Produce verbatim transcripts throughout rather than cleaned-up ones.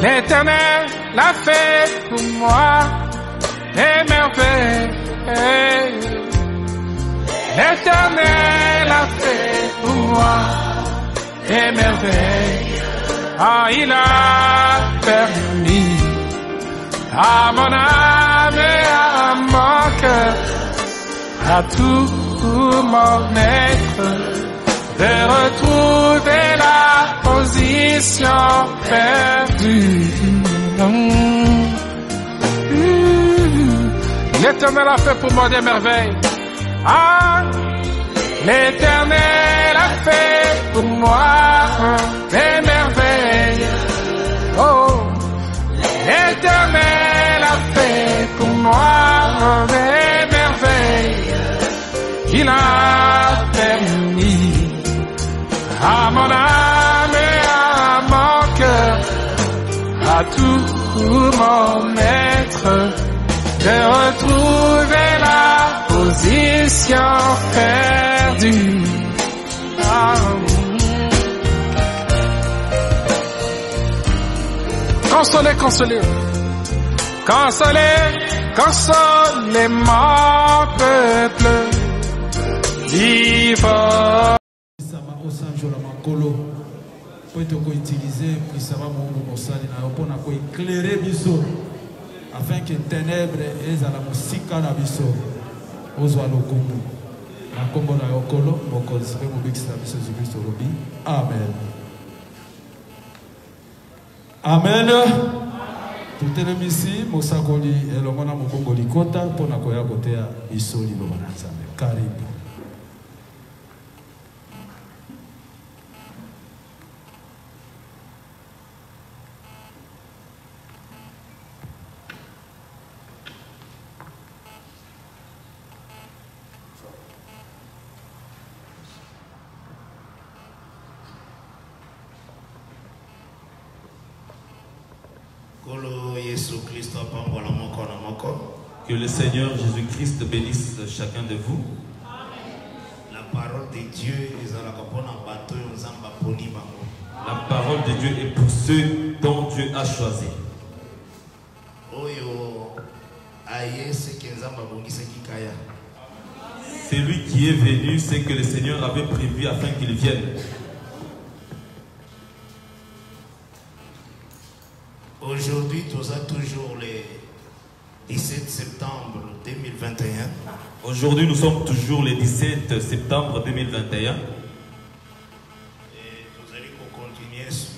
L'Éternel l'a fait pour moi des merveilles. L'Éternel a fait pour moi des merveilles. Ah, il a permis à mon âme et à mon cœur, à tout mon être, de retrouver la position perdue. L'Éternel a fait pour moi des merveilles. Ah, l'Éternel a fait pour moi des merveilles. Oh, l'Éternel a fait pour moi des merveilles. Il a permis à mon âme et à mon cœur, à tout mon être, de retrouver la position perdue. Ah. Consolez, consolez, consolez, consolez mon peuple divin. Afin que ténèbres et à la musique à la biso, ozwa lokumu, na kombo na yokolo, mokozi pe mobikisa biso Jésus Robi. Amen. Amen. Tout est ici, mosakoli elongona mobongo likota pona koya kotea biso liloba na Nzambe. Karibu. Que le Seigneur Jésus-Christ bénisse chacun de vous. La parole de Dieu La parole de Dieu est pour ceux dont Dieu a choisi. C'est lui qui est venu, c'est que le Seigneur avait prévu afin qu'il vienne. Aujourd'hui, tu as toujours les dix-sept septembre deux mille vingt et un. Aujourd'hui, nous sommes toujours le dix-sept septembre deux mille vingt et un. Et nous allons continuer sur,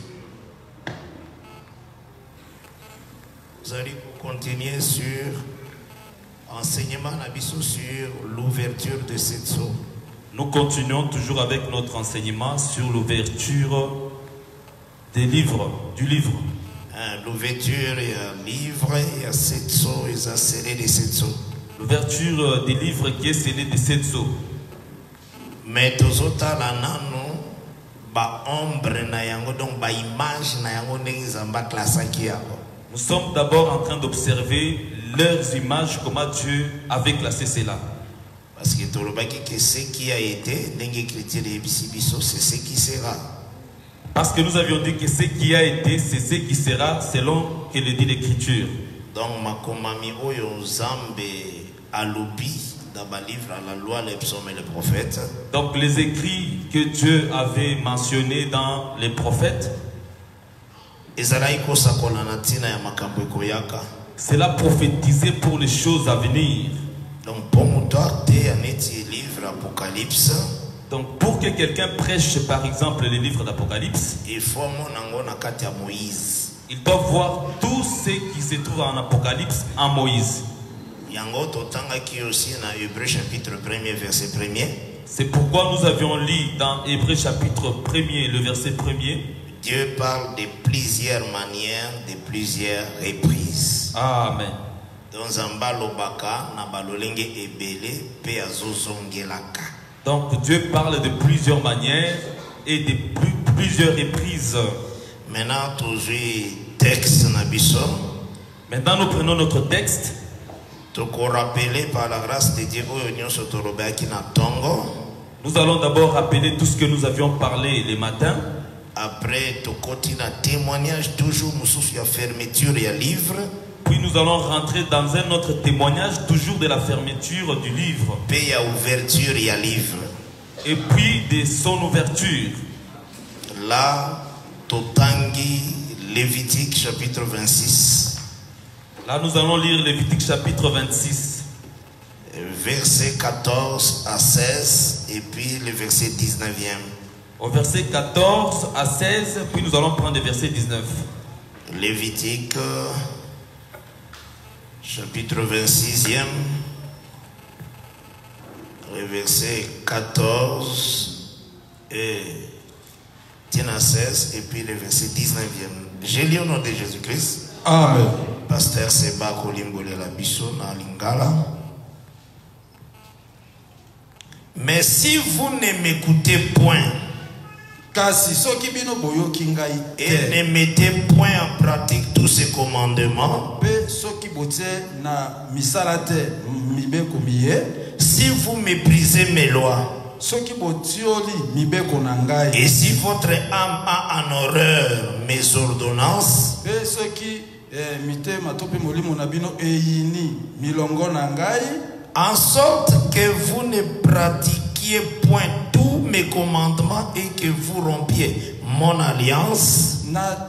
nous allons continuer sur enseignement Nabiso sur l'ouverture de cette eau. Nous continuons toujours avec notre enseignement sur l'ouverture des livres, du livre. L'ouverture et un livre et un sept eaux et un scellé de sept eaux. L'ouverture des livres qui est scellée de sept eaux. Mais tous autres là non, ba ombre na yango donc ba image na yango n'examba classe qui a. Nous sommes d'abord en train d'observer leurs images, comment Dieu avait classé cela. Parce que tout le monde que ce qui a été, c'est ce qui sera. Parce que nous avions dit que ce qui a été, c'est ce qui sera, selon que le dit l'Écriture. Donc, ma komami oyo zambe alubi dans le livre à la loi, les psaumes et les prophètes. Donc, les écrits que Dieu avait mentionnés dans les prophètes, cela prophétisait pour les choses à venir. Donc, pour moi, tu as un livre Apocalypse. Donc, pour que quelqu'un prêche, par exemple, les livres d'Apocalypse, il faut Moïse. Il doit voir tout ce qui se trouve en Apocalypse en Moïse. C'est pourquoi nous avions lu dans Hébreux chapitre premier, le verset premier. Dieu parle de plusieurs manières, de plusieurs reprises. Amen. Donc Dieu parle de plusieurs manières et de plus, plusieurs reprises. Maintenant, toujours texte nabiso. Maintenant, nous prenons notre texte. Par la grâce de Dieu, nous allons d'abord rappeler tout ce que nous avions parlé les matins. Après, tu continues un témoignage, toujours il y a fermeture et livre. Puis nous allons rentrer dans un autre témoignage, toujours de la fermeture du livre. Puis il y a ouverture et livre. Et puis de son ouverture. Là, Totangi, Lévitique chapitre vingt-six. Là, nous allons lire Lévitique chapitre vingt-six. Verset quatorze à seize et puis le verset dix-neuvième. Au verset quatorze à seize, puis nous allons prendre le verset dix-neuf. Lévitique chapitre vingt-sixième, le verset quatorze et seize et puis le verset dix-neuvième. Je lis au nom de Jésus-Christ. Amen. Pasteur Seba Kolimbole la biso na lingala. Mais si vous ne m'écoutez point et ne mettez point en pratique tous ces commandements, si vous méprisez mes lois, et si votre âme a en horreur mes ordonnances, en sorte que vous ne pratiquiez point tous mes commandements et que vous rompiez mon alliance,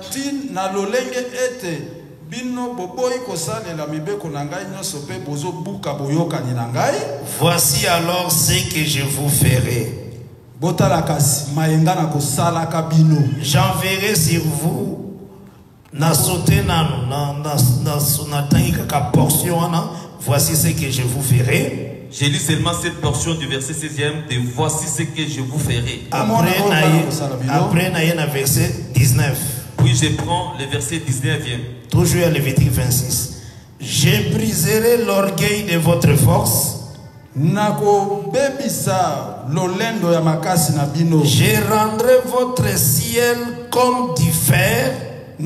voici alors ce que je vous ferai. J'enverrai sur vous na sauté na na na na portion. Voici ce que je vous ferai. J'ai lu seulement cette portion du verset seizième de voici ce que je vous ferai. Après, il y a un verset dix-neuf. Puis je prends le verset dix-neuvième. Toujours à Lévitique vingt-six. Je briserai l'orgueil de votre force. Je rendrai votre ciel comme du fer.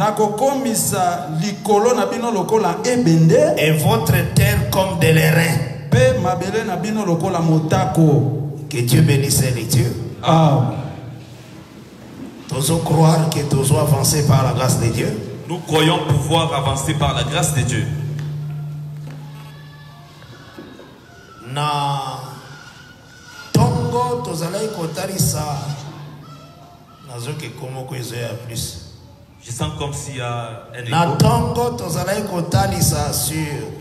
Et votre terre comme de l'airain. Que Dieu bénisse les dieux. Amen. Nous croire que nous allons avancer par la grâce de Dieu. Nous croyons pouvoir avancer par la grâce de Dieu. Na tongo tozalai kotarisa nazoke komo ko ezoya plus. Je sens comme s'il y a un écho. Na tongo tozalai kotarisa sur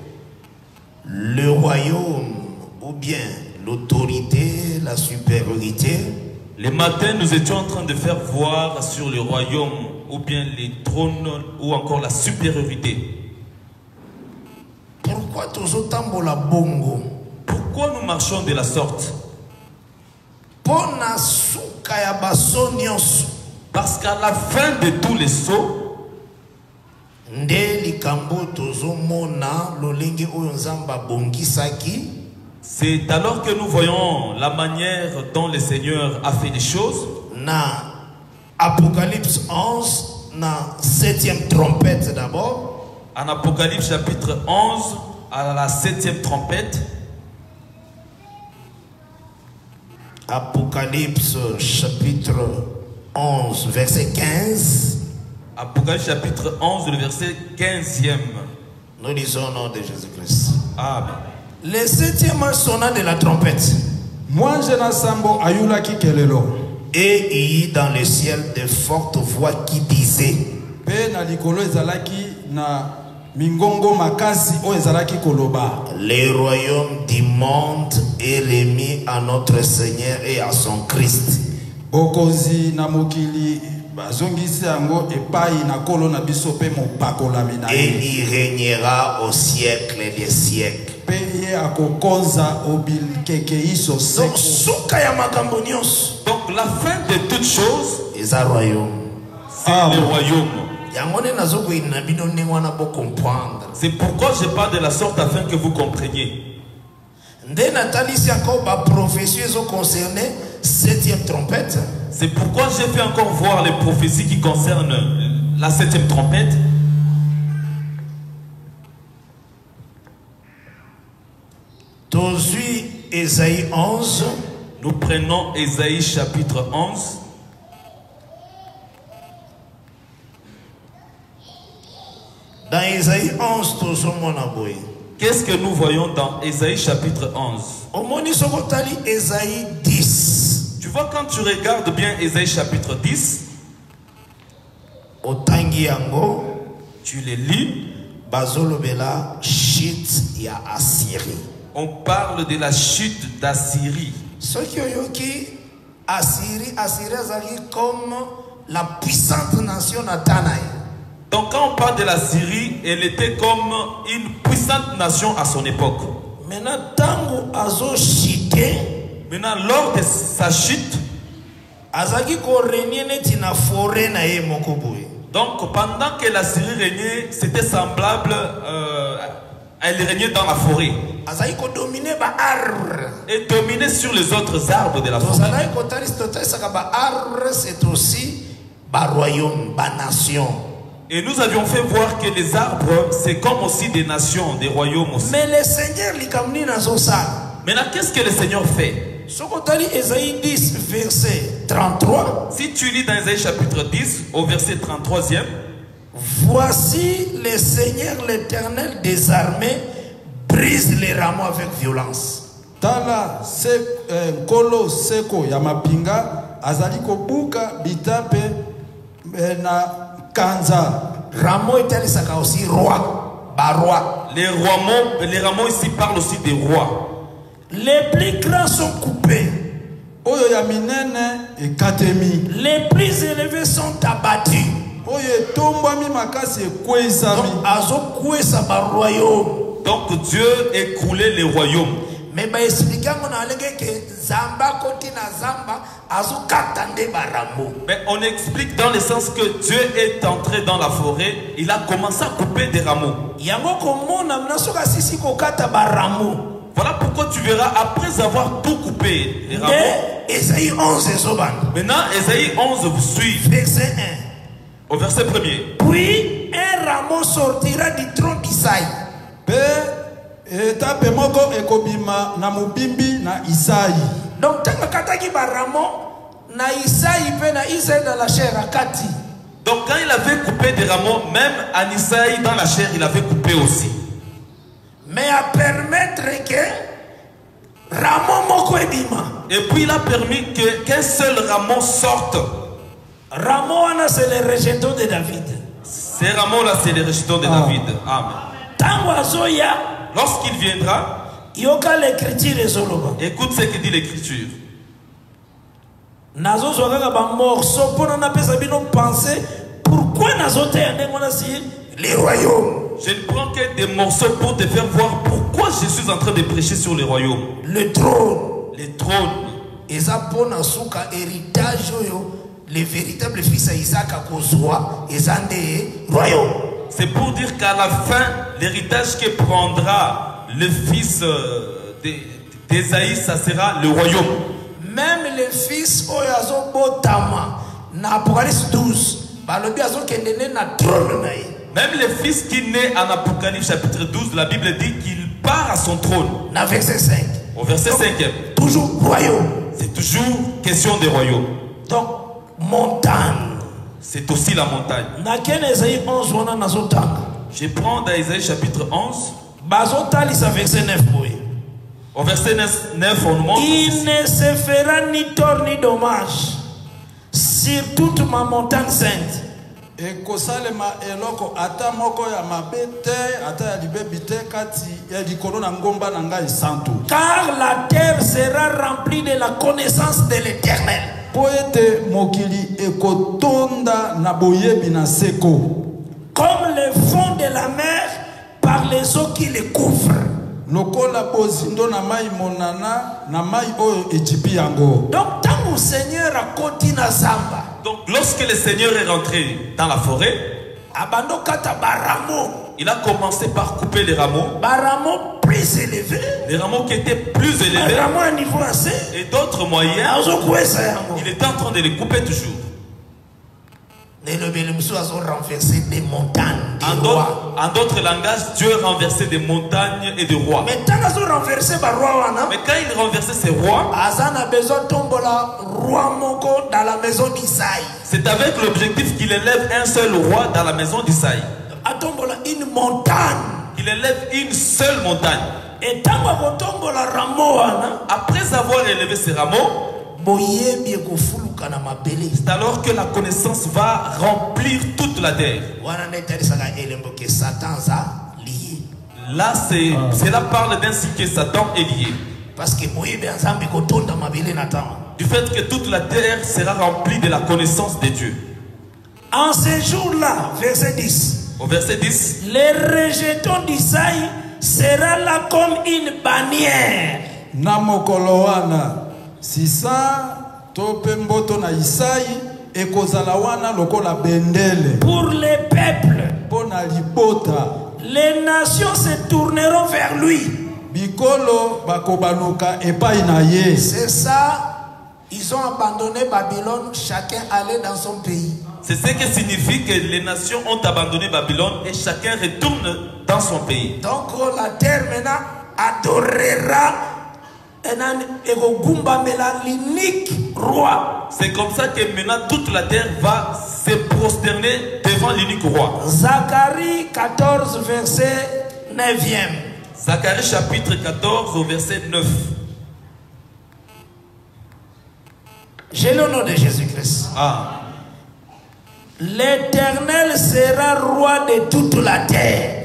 le royaume ou bien l'autorité, la supériorité. Le matin, nous étions en train de faire voir sur le royaume ou bien les trônes ou encore la supériorité. Pourquoi tozotambola bongo? Pourquoi nous marchons de la sorte? Parce qu'à la fin de tous les sauts, c'est alors que nous voyons la manière dont le Seigneur a fait les choses. Na Apocalypse onze, na septième trompette d'abord. En Apocalypse chapitre onze, à la septième trompette. Apocalypse chapitre onze, verset quinze. Apocalypse chapitre onze, le verset quinzième. Nous lisons au nom de Jésus-Christ. Amen. Le septième ange sonna de la trompette. Et il y eut dans le ciel de fortes voix qui disaient: le royaume du monde est remis à notre Seigneur et à son Christ. Et il régnera au siècle des siècles. Donc, Donc la fin de toutes choses, c'est le royaume. C'est le royaume. C'est pourquoi je parle de la sorte afin que vous compreniez. C'est pourquoi j'ai fait encore voir les prophéties qui concernent la septième trompette. Ésaïe onze. Nous prenons Ésaïe chapitre onze. Dans Ésaïe onze, qu'est-ce que nous voyons dans Ésaïe chapitre onze? Ésaïe dix. Tu vois, quand tu regardes bien Ésaïe chapitre dix, tu les lis, on parle de la chute d'Assyrie. Ce qui est Assyrie, Assyrie comme la puissante nation natanaï. Donc quand on parle de la Syrie, elle était comme une puissante nation à son époque. Maintenant, tango azo chité. Maintenant, lors de sa chute, donc pendant que la Syrie régnait, c'était semblable, euh, elle régnait dans la forêt. Et dominait sur les autres arbres de la forêt. C'est aussi ba royaume, ba nation. Et nous avions fait voir que les arbres, c'est comme aussi des nations, des royaumes aussi. Mais le Seigneur, maintenant, qu'est-ce que le Seigneur fait? Ésaïe dix, verset trente-trois. Si tu lis dans Ésaïe chapitre dix, au verset trente-troisième. Voici le Seigneur l'Éternel des armées brise les rameaux avec violence. Tala se kolo seko ya mapinga azali kobuka bitape na kanza. Rameau est aussi roi, baroi. Les rameaux, les rameaux ici parlent aussi des rois. Les plus grands sont coupés. Oyo ya minene e katemi. Les plus élevés sont abattus. Oyo tombami makasi e kwesami. Donc azo kwesa ba royaume. Donc Dieu écroulait les royaumes. Mais bah expliquer mon allègue que Zamba côté na Zamba azo katande baramo. Mais on explique dans le sens que Dieu est entré dans la forêt, il a commencé à couper des rameaux. Yango komona mnasoka sisi ko kata baramo. Voilà pourquoi tu verras après avoir tout coupé les rameaux. Ésaïe onze maintenant Ésaïe onze vous suivez. Verset un. Au verset premier. Puis un rameau sortira du tronc d'Isaïe. Etape moko ekobima na mubimbi na Isaïe. Donc tant que kataki ba rameau na Isaïe pe na Isaïe dans la chair akati. Donc quand il avait coupé des rameaux, même à Isaïe dans la chair, il avait coupé aussi. Mais à permettre que rameau moko ebima. Et puis il a permis que qu'un seul rameau sorte. Rameau ana c'est le rejeton de David. Ces rameaux là c'est les rejetons de ah. David. Amen. Tango azoya. Lorsqu'il viendra, écoute ce que dit l'écriture. Pourquoi les royaumes? Je ne prends que des morceaux pour te faire voir pourquoi je suis en train de prêcher sur les royaumes. Le trône. Les trônes. Et ça pour héritage, les véritables fils à Isaac à Kozoa, et ça des royaumes. C'est pour dire qu'à la fin, l'héritage que prendra le fils d'Ésaïe, ça sera le royaume. Même les fils Oyazo Botama, na Apocalypse douze, même les fils qui naissent en Apocalypse chapitre douze, la Bible dit qu'il part à son trône. Na verset cinq. Au verset cinq. Toujours royaume. C'est toujours question de royaume. Donc, montagne. C'est aussi la montagne. Je prends dans Ésaïe chapitre onze. Au verset neuf, on nous montre. Il ne se fera ni tort ni dommage sur toute ma montagne sainte. Car la terre sera remplie de la connaissance de l'Éternel. Comme le fond de la mer par les eaux qui les couvrent. Donc tant que le Seigneur a continué à Zamba. Donc lorsque le Seigneur est rentré dans la forêt, il a commencé par couper les rameaux. Baramo plus élevés. Les rameaux qui étaient plus élevés. À niveau assez. Et d'autres moyens. Il était en train de les couper toujours. renversé des montagnes. En d'autres langages, Dieu renversait des montagnes et des rois. Mais quand il renversait ces rois, c'est avec l'objectif qu'il élève un seul roi dans la maison d'Isaïe. atombola une montagne. Il élève une seule montagne. Et tant que tombola ramoana, après avoir élevé ces rameaux, c'est alors que la connaissance va remplir toute la terre. Là, c'est, ah. cela parle d'ainsi que Satan est lié. Parce que du fait que toute la terre sera remplie de la connaissance de Dieu. En ce jour-là, verset dix. Au verset dix. Les rejetons d'Isaïe sera là comme une bannière. Namokoloana sisa topemboto na Isaïe ekozalawana lokola bendele. Pour les peuples, pona libota, les nations se tourneront vers lui. Bikolo bakobanuka epai na ye. C'est ça. Ils ont abandonné Babylone, chacun allait dans son pays. C'est ce qui signifie que les nations ont abandonné Babylone et chacun retourne dans son pays. Donc la terre maintenant adorera l'unique roi. C'est comme ça que maintenant toute la terre va se prosterner devant l'unique roi. Zacharie quatorze, verset neuf. Zacharie chapitre quatorze au verset neuf. J'ai le nom de Jésus-Christ. Ah. L'Éternel sera roi de toute la terre.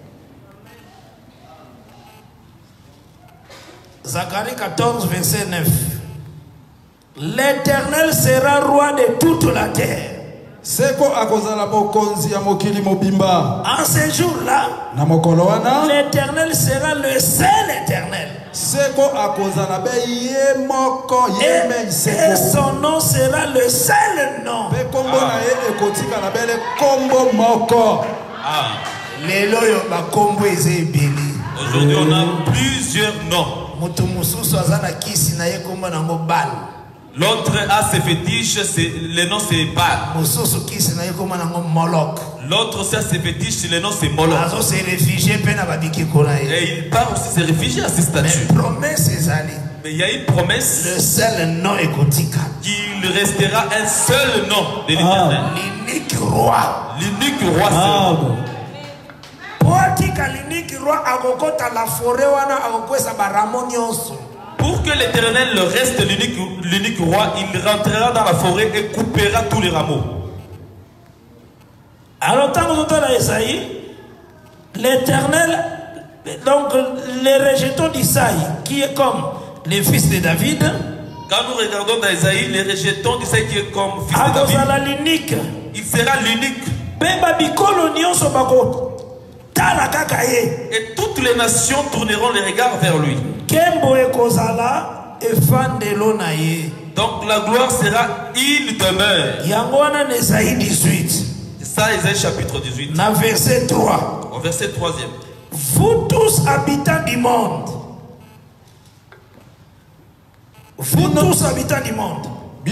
Zacharie quatorze, verset neuf. L'Éternel sera roi de toute la terre. Seko akozala mokonzi ya mokili mobimba. En ce jour-là, na mokolo wana, l'Éternel sera le seul Éternel. Seko akozala be ye moko ye me seko. Et son nom sera le seul nom. Be kombo na ye ekotika na bele kombo moko. Ah. Lelo yo ba kombo eze ebeli. Aujourd'hui on a plusieurs noms. Mutu mususu azana kisi na ye kombo na ngo Bal. L'autre a ses fétiches, le nom c'est Baal. L'autre aussi a ses fétiches, le nom c'est Moloch. Et il part aussi se réfugier à ses statues. Mais il y a une promesse le seul nom qu'il restera un seul nom de l'Éternel. L'unique roi. L'unique roi seul. Pour que l'Éternel reste l'unique roi, il rentrera dans la forêt et coupera tous les rameaux. Alors, tant que dans Isaïe, l'Éternel, donc les rejetons d'Isaïe, qui est comme les fils de David. Quand nous regardons dans Isaïe, les rejetons d'Isaïe qui est comme fils de David, il sera l'unique. Et toutes les nations tourneront les regards vers lui. Donc la gloire sera une demeure. C'est ça, Isaïe chapitre dix-huit. Verset trois. Au verset troisième. Vous tous habitants du monde. Vous tous habitants du monde.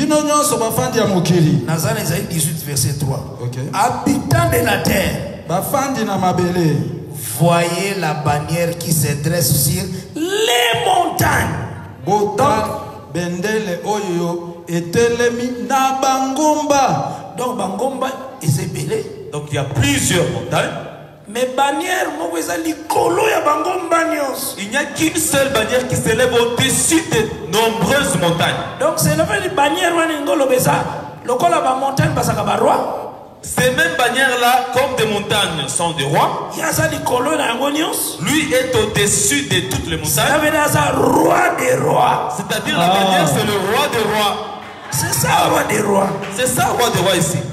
Nazan Isaïe dix-huit, verset trois. Okay. Habitants de la terre. Voyez la bannière qui se dresse sur les montagnes. Donc, donc Bangomba est belé. Donc il y a plusieurs montagnes. Mais bannière, il n'y a qu'une seule bannière qui s'élève au-dessus de nombreuses montagnes. Donc c'est le fait de bannière ces mêmes bannières-là, comme des montagnes, sont des rois. Lui est au-dessus de toutes les montagnes. C'est-à-dire la bannière, c'est le roi des rois. C'est ça, ah, roi des rois. C'est ça, roi des rois ici.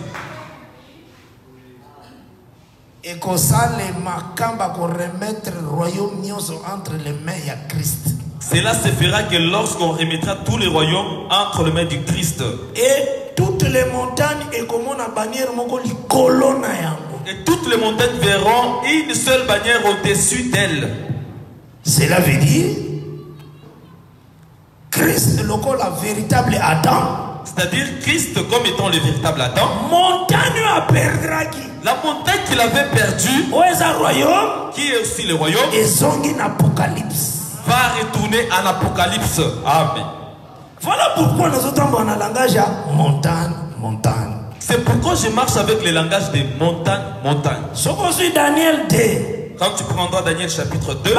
Et qu'on ça les makamba qu'on remettre le royaume entre les mains de Christ. Cela se fera que lorsqu'on remettra tous les royaumes entre les mains du Christ. Et toutes les montagnes et comme on a bannière et toutes les montagnes verront une seule bannière au-dessus d'elles. Cela veut dire Christ le la véritable Adam. C'est-à-dire Christ comme étant le véritable Adam. Montagne à perdre qui. La montagne qu'il avait perdue, royaume, qui est aussi le royaume, et son apocalypse. Va retourner en Apocalypse. Amen. Voilà pourquoi nous entendons dans le langage montagne, montagne. C'est pourquoi je marche avec le langage des montagnes, montagnes. Daniel deux. Quand tu prendras Daniel chapitre deux,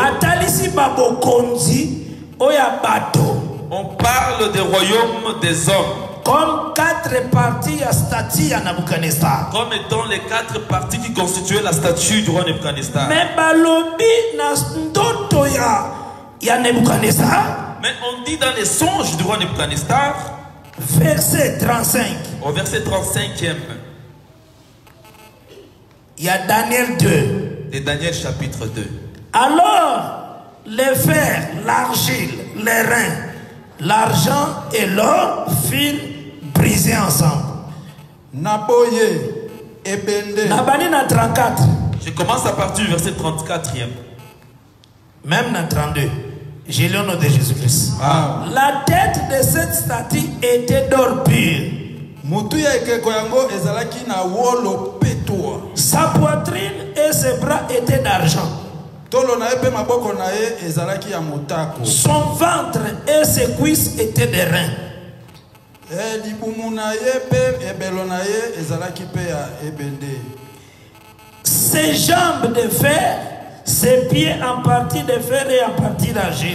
on parle des royaumes des hommes. Comme quatre parties à statue à Nabucodonosor. Comme étant les quatre parties qui constituaient la statue du roi Nebuchadnezzar. Mais balobi na ndoto ya ya Nebuchadnezzar. Mais on dit dans les songes du roi Nebuchadnezzar, verset trente-cinq. Au verset trente-cinquième. Il y a Daniel deux. Et Daniel chapitre deux. Alors, le fer, l'argile, les reins, l'argent et l'or furent brisés ensemble. Naboye ebende. Nabani na trente-quatre. Je commence à partir du verset trente-quatrième. Même na trente-deux. J'ai le nom de Jésus-Christ. Ah. La tête de cette statue était d'or pur. Sa poitrine et ses bras étaient d'argent. Son ventre et ses cuisses étaient de reins. Ses jambes de fer, ses pieds en partie de fer et en partie d'argile.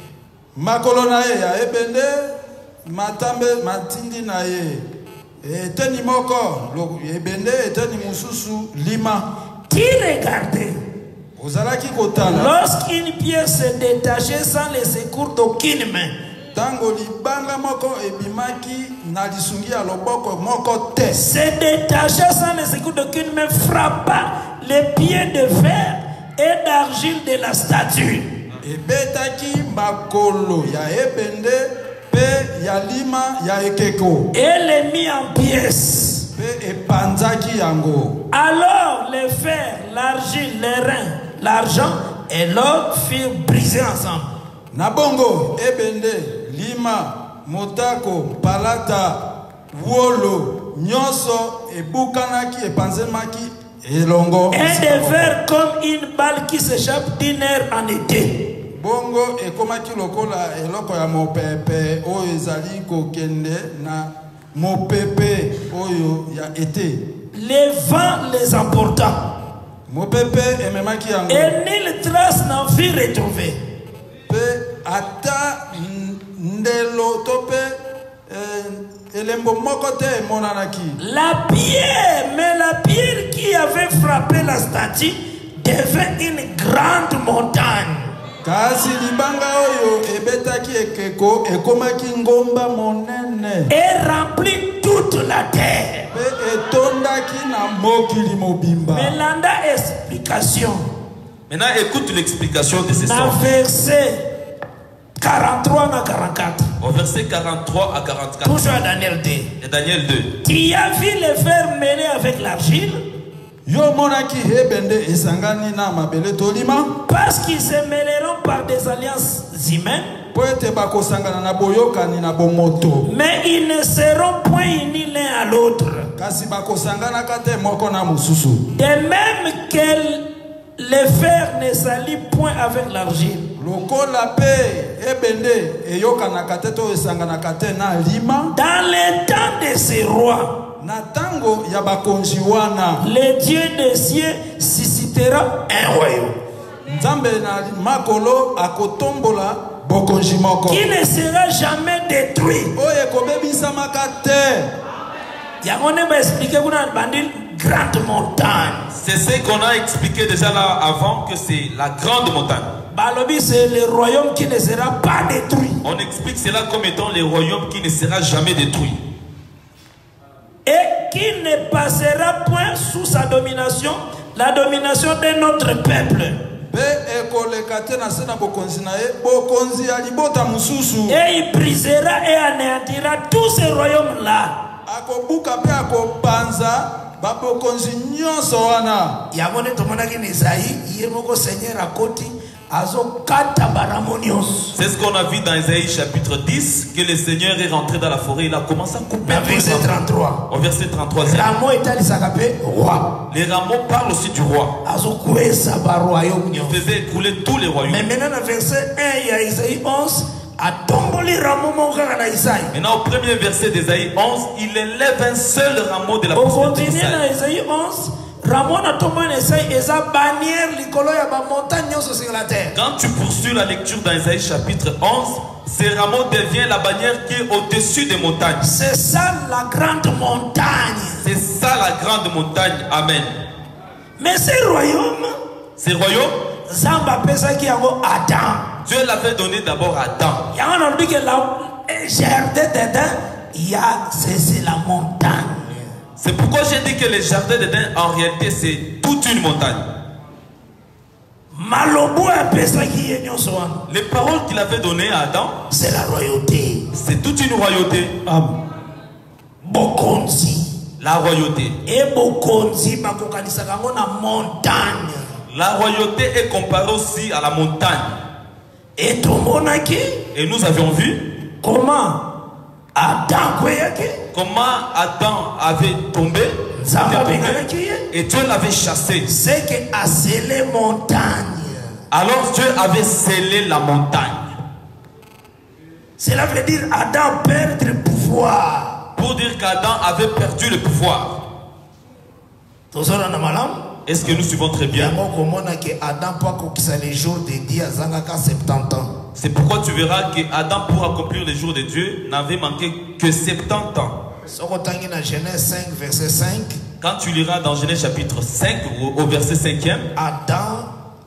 matindi na ye eteni moko ebende eteni mususu lima. Qui regardait ozalaki kotala lorsqu'une pièce se détachait sans le secours d'aucune main? Tango libanga moko ebimaki na lisungi ya loboko moko te. Se détachait sans le secours d'aucune main, frappa les pieds de fer et d'argile de la statue. Ebetaki makolo ya ebende pe ya lima ya ekeko. Et les mit en pièces. Pe epanzaki yango. Alors le fer, l'argile, les reins, l'argent et l'or furent brisés ensemble. Nabongo ebende lima motako palata wolo nyoso ebukanaki epanzemaki elongo. Et de fer comme une balle qui s'échappe d'une aire en été. Bongo ekomaki lokola eloko ya mopepe oyo ezali kokende na mopepe oyo ya été. Les vents les emporta. Mopepe ememaki yango. Et nulle trace n'en fut retrouvée. Pe ata ndelo tope elembo moko te monanaki. La pierre, mais la pierre qui avait frappé la statue devint une grande montagne. Kasi libanga oyo ebetaki ekeko ekomaki ngomba monene. Et remplit toute la terre. Pe etondaki na mokili mobimba. Mais landa explication. Maintenant écoute l'explication de ces Dans sortes. verset quarante-trois à quarante-quatre. Au verset quarante-trois à quarante-quatre. Toujours à Daniel deux. Et Daniel deux. Qui a vu les fers mêlés avec l'argile? Yo monaki hebende esangani na mabele tolima. Parce qu'ils se mêleront par des alliances humaines. Poete bakosangana na boyokani na bomoto. Mais ils ne seront point unis l'un à l'autre. Kasi bakosangana kate moko na mususu. De même que le fer ne s'allie point avec l'argile. Lokola pe ebende eyokana kate to esangana kate na lima. Dans les temps de ces rois, Natango ya bakonzi wana, le Dieu des cieux suscitera un royaume Nzambe na makolo akotombola bokonzi moko qui ne sera jamais détruit. oye kobebisama kate. Yagone va expliquer pour un bandit grande montagne. C'est ce qu'on a expliqué déjà là avant, que c'est la grande montagne. Balobi, c'est le royaume qui ne sera pas détruit. On explique cela comme étant le royaume qui ne sera jamais détruit. Et qui ne passera point sous sa domination, la domination de notre peuple. Et il brisera et anéantira tous ces royaumes-là. Yamone tomonaki Isaïe, yemoko Seigneur à côté. C'est ce qu'on a vu dans Isaïe chapitre dix, que le Seigneur est rentré dans la forêt, il a commencé à couper. Verset trente-trois. Au verset trente-trois. Les rameaux parlent aussi du roi. Il faisait écouler tous les royaumes. Mais maintenant, dans verset un, il y a Isaïe onze, Maintenant, au premier verset d'Ésaïe onze, il élève un seul rameau de la prospérité d'Isaïe. Quand tu poursuis la lecture dans Ésaïe chapitre onze, ce rameau devient la bannière qui est au-dessus des montagnes. C'est ça la grande montagne. C'est ça la grande montagne. Amen. Mais ces royaumes, ces royaumes, Dieu l'avait donné d'abord à Adam. C'est la montagne. C'est pourquoi j'ai dit que le jardin d'Éden, en réalité, c'est toute une montagne. Les paroles qu'il avait données à Adam, c'est la royauté. C'est toute une royauté. Amen. La royauté. Et montagne. La royauté est comparée aussi à la montagne. Et nous avions vu comment Adam, comment Adam avait tombé et Dieu l'avait chassé. C'est que a scellé montagne. Alors Dieu avait scellé la montagne. Cela veut dire Adam perdre le pouvoir. Pour dire qu'Adam avait perdu le pouvoir. Est-ce que nous suivons très bien? C'est pourquoi tu verras que Adam, pour accomplir les jours de Dieu, n'avait manqué que soixante-dix ans. Quand tu liras dans Genèse chapitre cinq, au verset cinquième, Adam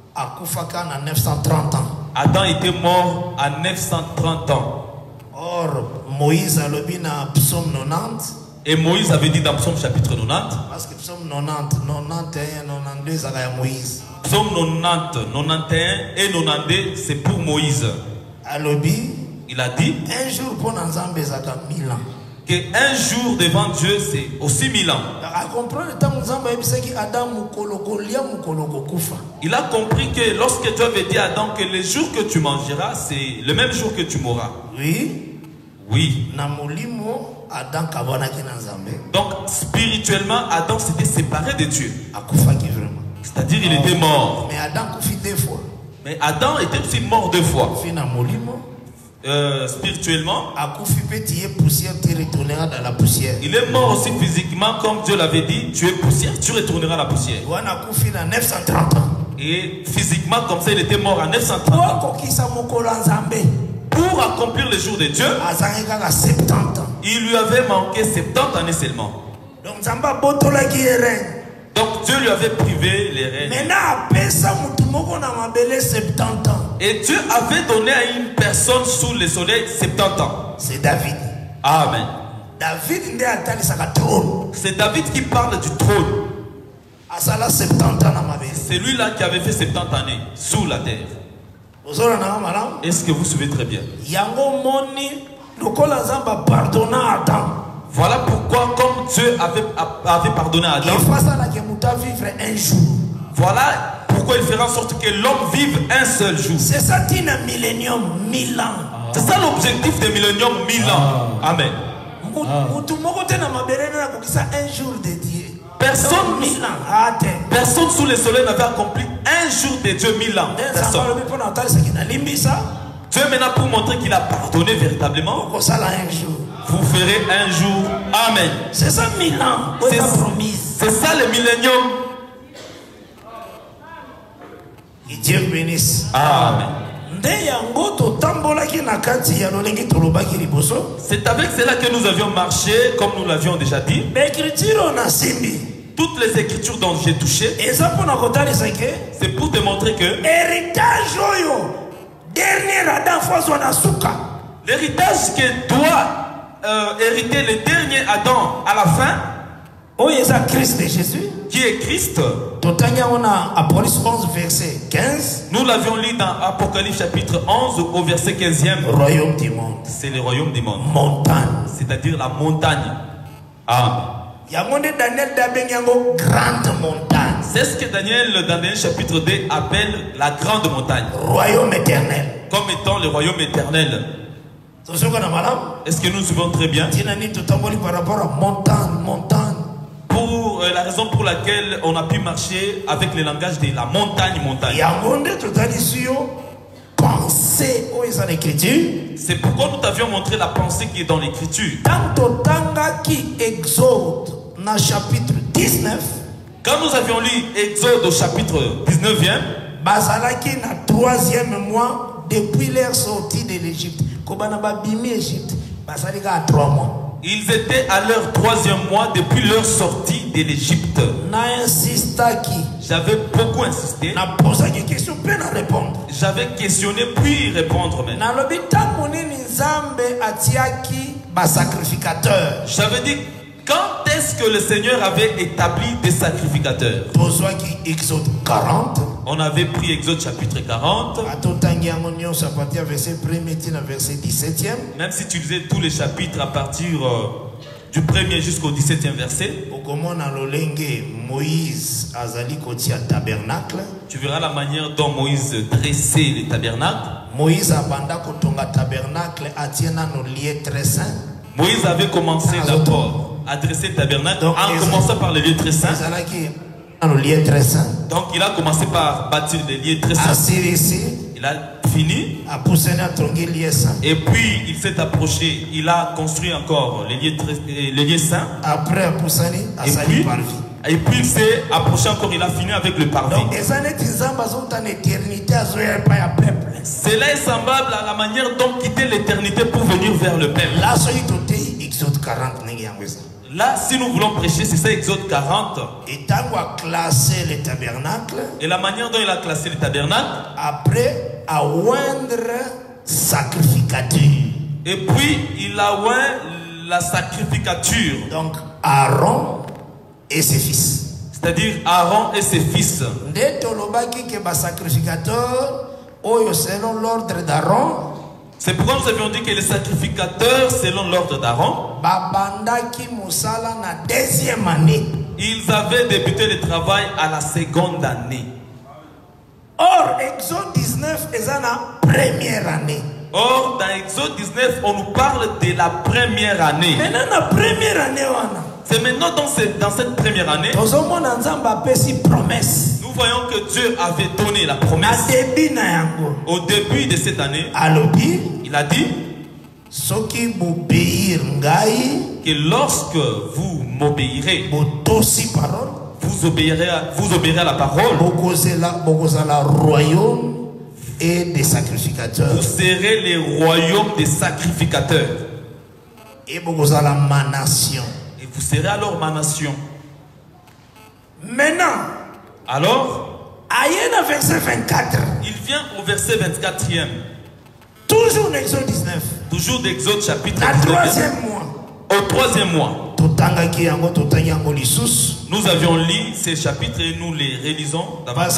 Adam était mort à neuf cent trente ans. Or, Moïse a levé dans psaume quatre-vingt-dix. Et Moïse avait dit dans Psaume chapitre quatre-vingt-dix. Parce que Psaume quatre-vingt-dix, quatre-vingt-dix, quatre-vingt-deux, c'est Moïse. Psaume quatre-vingt-dix, quatre-vingt-onze et quatre-vingt-deux, c'est pour Moïse. Il a dit un jour pour Nzambe, c'est mille ans. Qu'un jour devant Dieu, c'est aussi mille ans. Il a compris que lorsque Dieu avait dit à Adam que le jour que tu mangeras, c'est le même jour que tu mourras. Oui. Oui. Donc spirituellement, Adam s'était séparé de Dieu. C'est-à-dire il était mort. Mais Adam deux fois. Mais Adam était aussi mort deux fois. Euh, spirituellement, il est mort aussi physiquement, comme Dieu l'avait dit. Tu es poussière, tu retourneras à la poussière. Et physiquement, comme ça, il était mort à neuf cent trente ans. Pour accomplir le jour de Dieu, il lui avait manqué soixante-dix années seulement. Donc Dieu lui avait privé les rênes. Et Dieu avait donné à une personne sous le soleil soixante-dix ans. C'est David. Amen. David c'est David qui parle du trône. C'est lui-là qui avait fait soixante-dix années sous la terre. Est-ce que vous suivez très bien? Voilà pourquoi, comme Dieu avait, avait pardonné à Adam, voilà pourquoi il fera en sorte que l'homme vive un seul jour. C'est ça un millénium, mille ans. C'est ça l'objectif des milléniums, mille ans. Amen. Un jour de Dieu. Personne, personne sous le soleil n'avait accompli un jour de Dieu, mille ans. Personne. Dieu maintenant pour montrer qu'il a pardonné véritablement. Vous ferez un jour. Amen. C'est ça mille ans. C'est ça le millénium. Que Dieu bénisse. Amen. C'est avec cela que nous avions marché, comme nous l'avions déjà dit. Toutes les écritures dont j'ai touché, c'est pour te montrer que l'héritage que doit euh, hériter le dernier Adam à la fin, oh, il y a Christ de Jésus, qui est Christ. On a Apocalypse onze, verset quinze. Nous l'avions lu dans Apocalypse chapitre onze, au verset quinzième. Royaume du monde. C'est le royaume du monde. Montagne. C'est-à-dire la montagne. Amen. Grande montagne. C'est ce que Daniel, dans Daniel chapitre deux, appelle la grande montagne. Royaume éternel. Comme étant le royaume éternel. Est-ce que nous suivons très bien? Montagne, montagne. Pour euh, la raison pour laquelle on a pu marcher avec le langage de la montagne, montagne. Pensée. pensée où est en écriture. C'est pourquoi nous t'avions montré la pensée qui est dans l'écriture. Tant tanga qui Exode dans chapitre dix-neuf. Quand nous avions lu Exode au chapitre dix-neuvième, bazalaki na troisième mois depuis leur sortie de l'Égypte. Kobana ba bimi Égypte, bazalika à trois mois. Ils étaient à leur troisième mois depuis leur sortie de l'Égypte. J'avais beaucoup insisté. J'avais questionné puis répondre maintenant. J'avais dit, quand est-ce que le Seigneur avait établi des sacrificateurs? On avait pris Exode chapitre quarante. Même si tu lisais tous les chapitres à partir euh, du premier jusqu'au dix-septième verset, tu verras la manière dont Moïse dressait les tabernacles. Moïse Moïse avait commencé d'abord à dresser le tabernacle en commençant par les lieux très saints. Donc il a commencé par bâtir des lieux très saints. Il a fini. Et puis il s'est approché. Il a construit encore les lieux, très, les lieux saints. Et puis, et puis il s'est approché encore. Il a fini avec le parvis. Cela est semblable à la manière dont quitter l'éternité pour venir vers le peuple. Là, si nous voulons prêcher, c'est ça Exode quarante. Et tant a classé les tabernacles. Et la manière dont il a classé les tabernacles. Après, à oindre sacrificature. Et puis, il a oint la sacrificature. Donc, Aaron et ses fils. C'est-à-dire Aaron et ses fils. Dès que le sacrificateur, selon l'ordre d'Aaron. C'est pourquoi nous avions dit que les sacrificateurs, selon l'ordre d'Aaron, ils avaient débuté le travail à la seconde année. Or, Exode dix-neuf est la première année. Or, dans Exode dix-neuf, on nous parle de la première année. Maintenant, la première année, c'est maintenant dans cette, dans cette première année, nous voyons que Dieu avait donné la promesse. Au début de cette année, il a dit que lorsque vous m'obéirez, vous obéirez à, vous obéirez à la parole, et des sacrificateurs. Vous serez les royaumes des sacrificateurs. Et ma nation. Et vous serez alors ma nation. Maintenant. Alors. Aïe, verset vingt-quatre. Il vient au verset vingt-quatrième. Toujours d'Exode dix-neuf. Toujours d'Exode chapitre dix-neuf. Le troisième mois. Au troisième mois. Nous avions lu ces chapitres et nous les relisons davantage.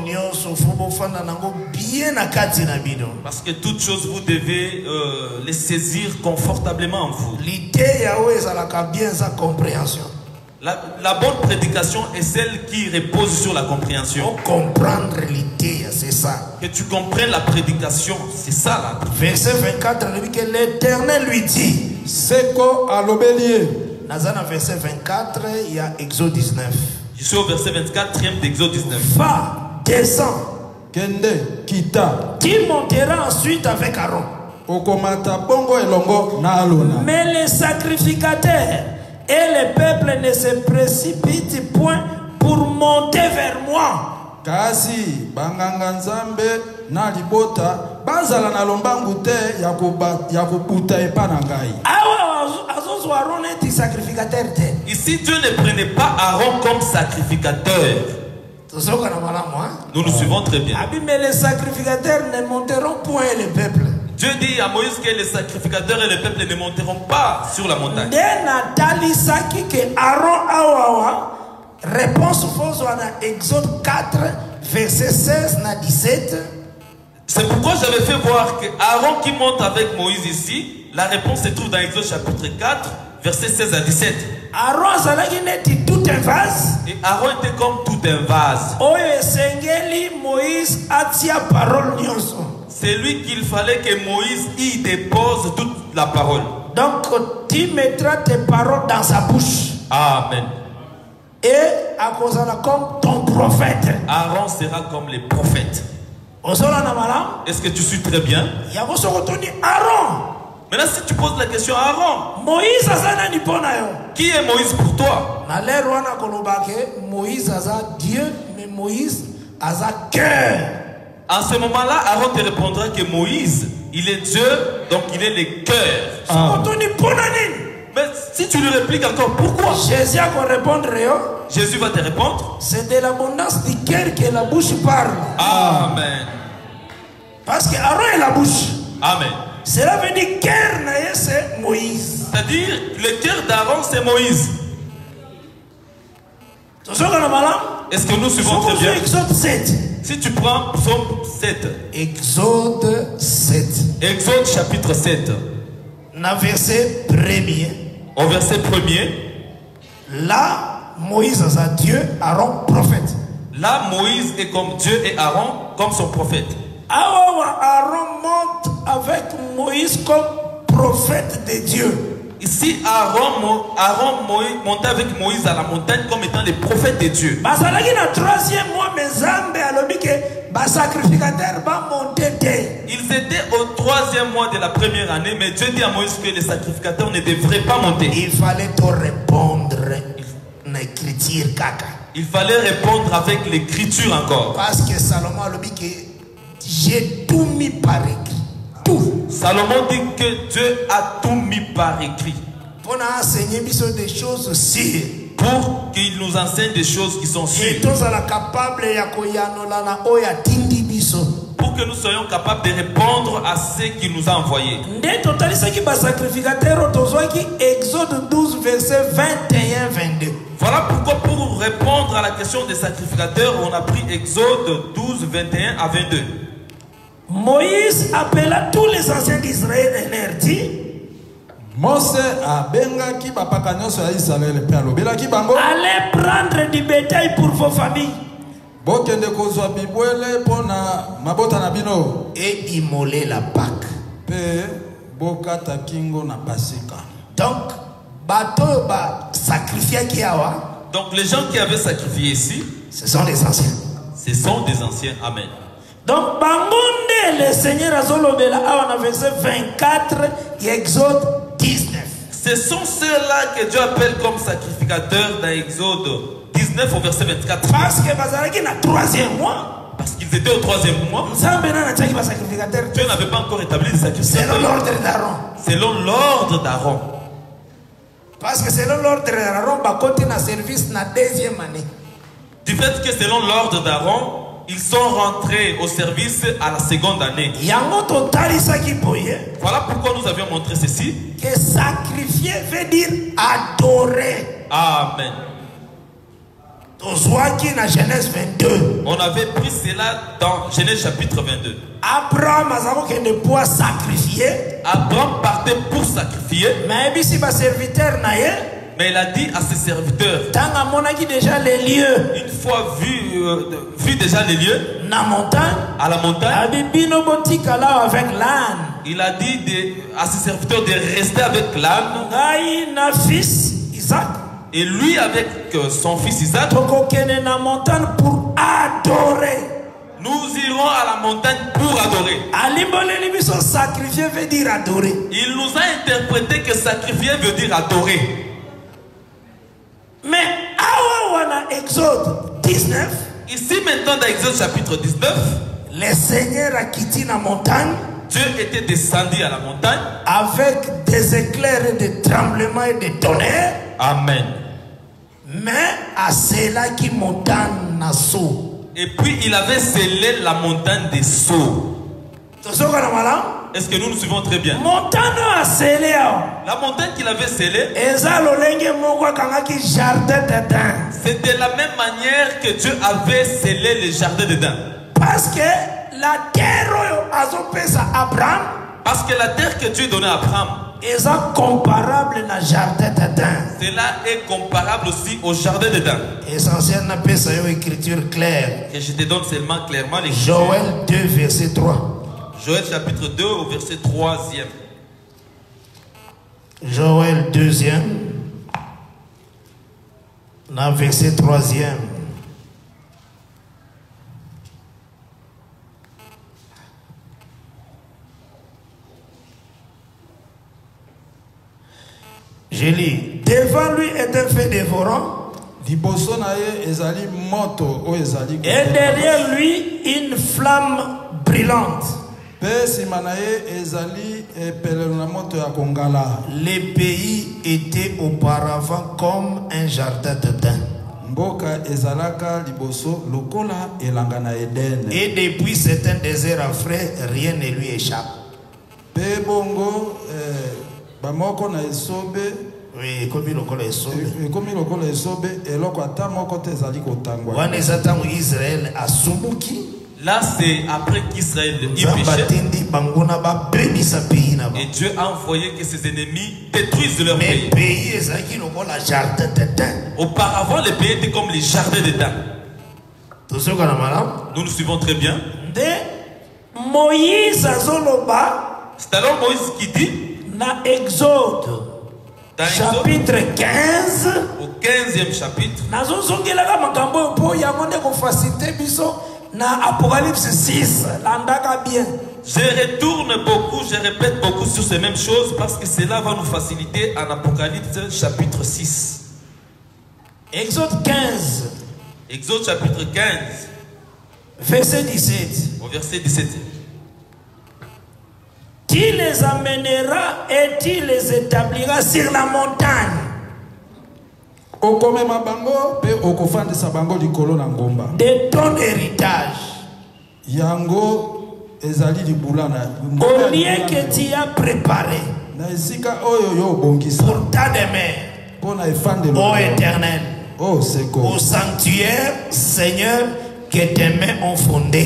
Parce que toutes choses vous devez euh, les saisir confortablement en vous. La, la bonne prédication est celle qui repose sur la compréhension. Comprendre l'idée, c'est ça. Que tu comprennes la prédication, c'est ça là. Verset vingt-quatre, que l'Éternel lui dit. Seko à l'obélier. Dans verset vingt-quatre, il y a Exode dix-neuf. Je suis au verset vingt-quatrième d'Exode dix-neuf. Va, descends. Kende, kita. Tu monteras ensuite avec Aaron. Okomata bongo elongo na aluna. Mais les sacrificateurs et le peuple ne se précipitent point pour monter vers moi. Kasi banganga nzambe na libota bazala na lombangu te ya kobuta epa na ngai. Ici Dieu ne prenait pas Aaron comme sacrificateur. Nous nous suivons très bien. Mais les sacrificateurs ne monteront point le peuple. Dieu dit à Moïse que les sacrificateurs et le peuple ne monteront pas sur la montagne. Réponse fausse dans Exode quatre, verset seize à dix-sept. C'est pourquoi j'avais fait voir que Aaron qui monte avec Moïse ici, la réponse se trouve dans Exode chapitre quatre, verset seize à dix-sept. Aaron était tout un vase. Et Aaron était comme tout un vase. C'est lui qu'il fallait que Moïse y dépose toute la parole. Donc tu mettras tes paroles dans sa bouche. Amen. Et à cause de comme ton prophète. Aaron sera comme les prophètes. Est-ce que tu suis très bien? Maintenant, si tu poses la question à Aaron, qui est Moïse pour toi? Moïse a Dieu, mais Moïse a cœur. En ce moment-là, Aaron te répondra que Moïse, il est Dieu, donc il est le cœur. Ah. Mais si tu lui répliques encore, pourquoi? Jésus va répondre. Jésus va te répondre. C'est de l'abondance du cœur que la bouche parle. Amen. Parce que Aaron est la bouche. Amen. Cela veut dire cœur, c'est Moïse. C'est-à-dire le cœur d'Aaron, c'est Moïse. Est-ce que nous suivons très bien? Exode sept. Si tu prends Psaume sept. Exode sept. Exode chapitre sept. Dans verset premier. Au verset premier. Là, Moïse a Dieu, Aaron prophète. Là, Moïse est comme Dieu et Aaron comme son prophète. Aaron monte avec Moïse comme prophète de Dieu. Ici, Aaron, Aaron Moïse, montait avec Moïse à la montagne comme étant les prophètes de Dieu. troisième mois, Ils étaient au troisième mois de la première année, mais Dieu dit à Moïse que les sacrificateurs ne devraient pas monter. Il fallait te répondre l'écriture caca. Il fallait répondre avec l'écriture encore. Parce que Salomon a dit que j'ai tout mis par écrit. Tout. Salomon dit que Dieu a tout mis par écrit. Pour nous enseigner des choses sûres. Pour qu'il nous enseigne des choses qui sont sûres. Pour que nous soyons capables de répondre à ce qu'il nous a envoyé. Exode douze, verset vingt et un vingt-deux. Voilà pourquoi pour répondre à la question des sacrificateurs, on a pris Exode douze, vingt et un à vingt-deux. Moïse appela tous les anciens d'Israël et leur dit: allez prendre du bétail pour vos familles et immoler la Pâque. Donc, bateau ba sacrifié qui a. Donc les gens qui avaient sacrifié ici, ce sont des anciens. Ce sont des anciens. Amen. Donc, bangonde le Seigneur Azolobela a verset vingt-quatre et Exode dix-neuf. Ce sont ceux-là que Dieu appelle comme sacrificateurs dans Exode dix-neuf au verset vingt-quatre. Parce que Bazaraki n'a troisième mois. Parce qu'ils étaient au troisième mois. Dieu n'avait pas encore établi les sacrificateurs. Selon l'ordre d'Aaron. Selon l'ordre d'Aaron. Parce que selon l'ordre d'Aaron, Bakote n'a service na deuxième année. Du fait que selon l'ordre d'Aaron, ils sont rentrés au service à la seconde année. Voilà pourquoi nous avions montré ceci. Que sacrifier veut dire adorer. Amen. Genèse vingt-deux. On avait pris cela dans Genèse chapitre vingt-deux. Abraham ne pouvait sacrifier. Abraham partait pour sacrifier. Mais si ma serviteur Mais il a dit à ses serviteurs, déjà les lieux. Une fois vu, euh, vu déjà les lieux, na montagne, à la montagne, avec l'âne. Il a dit de, à ses serviteurs de rester avec l'âne. fils Isaac. Et lui avec euh, son fils Isaac. na montagne pour adorer. Nous irons à la montagne pour adorer. Sacrifier veut dire adorer. Il nous a interprété que sacrifier veut dire adorer. Mais à Exode dix-neuf, ici maintenant dans Exode chapitre dix-neuf, le Seigneur a quitté la montagne. Dieu était descendu à la montagne avec des éclairs et des tremblements et des tonnerres. Amen. Mais à cela qui montagne n'a saut. Et puis il avait scellé la montagne des sceaux. Est-ce que nous nous suivons très bien? La montagne qu'il avait scellée, c'était la même manière que Dieu avait scellé le jardin d'Éden. Parce que la terre à Abraham, parce que la terre que Dieu donnait à Abraham, est comparable au jardin d'Éden. Cela est comparable aussi au jardin d'Éden. Essentiel n'a pas une écriture claire. Et je te donne seulement clairement l'écriture. Joël deux, verset trois. Joël chapitre deux au verset troisième. Joël deuxième, dans verset troisième. Je lis. Devant lui est un feu dévorant. Et derrière lui, une flamme brûlante. Les pays étaient auparavant comme un jardin de thym. Et depuis c'est un désert à frais, rien ne lui échappe. Oui, comme il Israël a Sumuki. Là, c'est après qu'Israël y péchait. Et Dieu a envoyé que ses ennemis détruisent leur pays. Auparavant, les pays étaient comme les jardins d'Éden. Nous nous suivons très bien. Moïse c'est alors Moïse qui dit dans Exode, dans chapitre quinze, au quinzième chapitre, Apocalypse six, bien. Je retourne beaucoup, je répète beaucoup sur ces mêmes choses parce que cela va nous faciliter en Apocalypse chapitre six. Exode quinze. Exode chapitre quinze. Verset dix-sept. Au verset dix-sept. Qui les amènera et qui les établira sur la montagne. De ton héritage. Au lieu que tu as préparé pour ta demeure, ô Éternel, au sanctuaire, Seigneur, que tes mains ont fondé.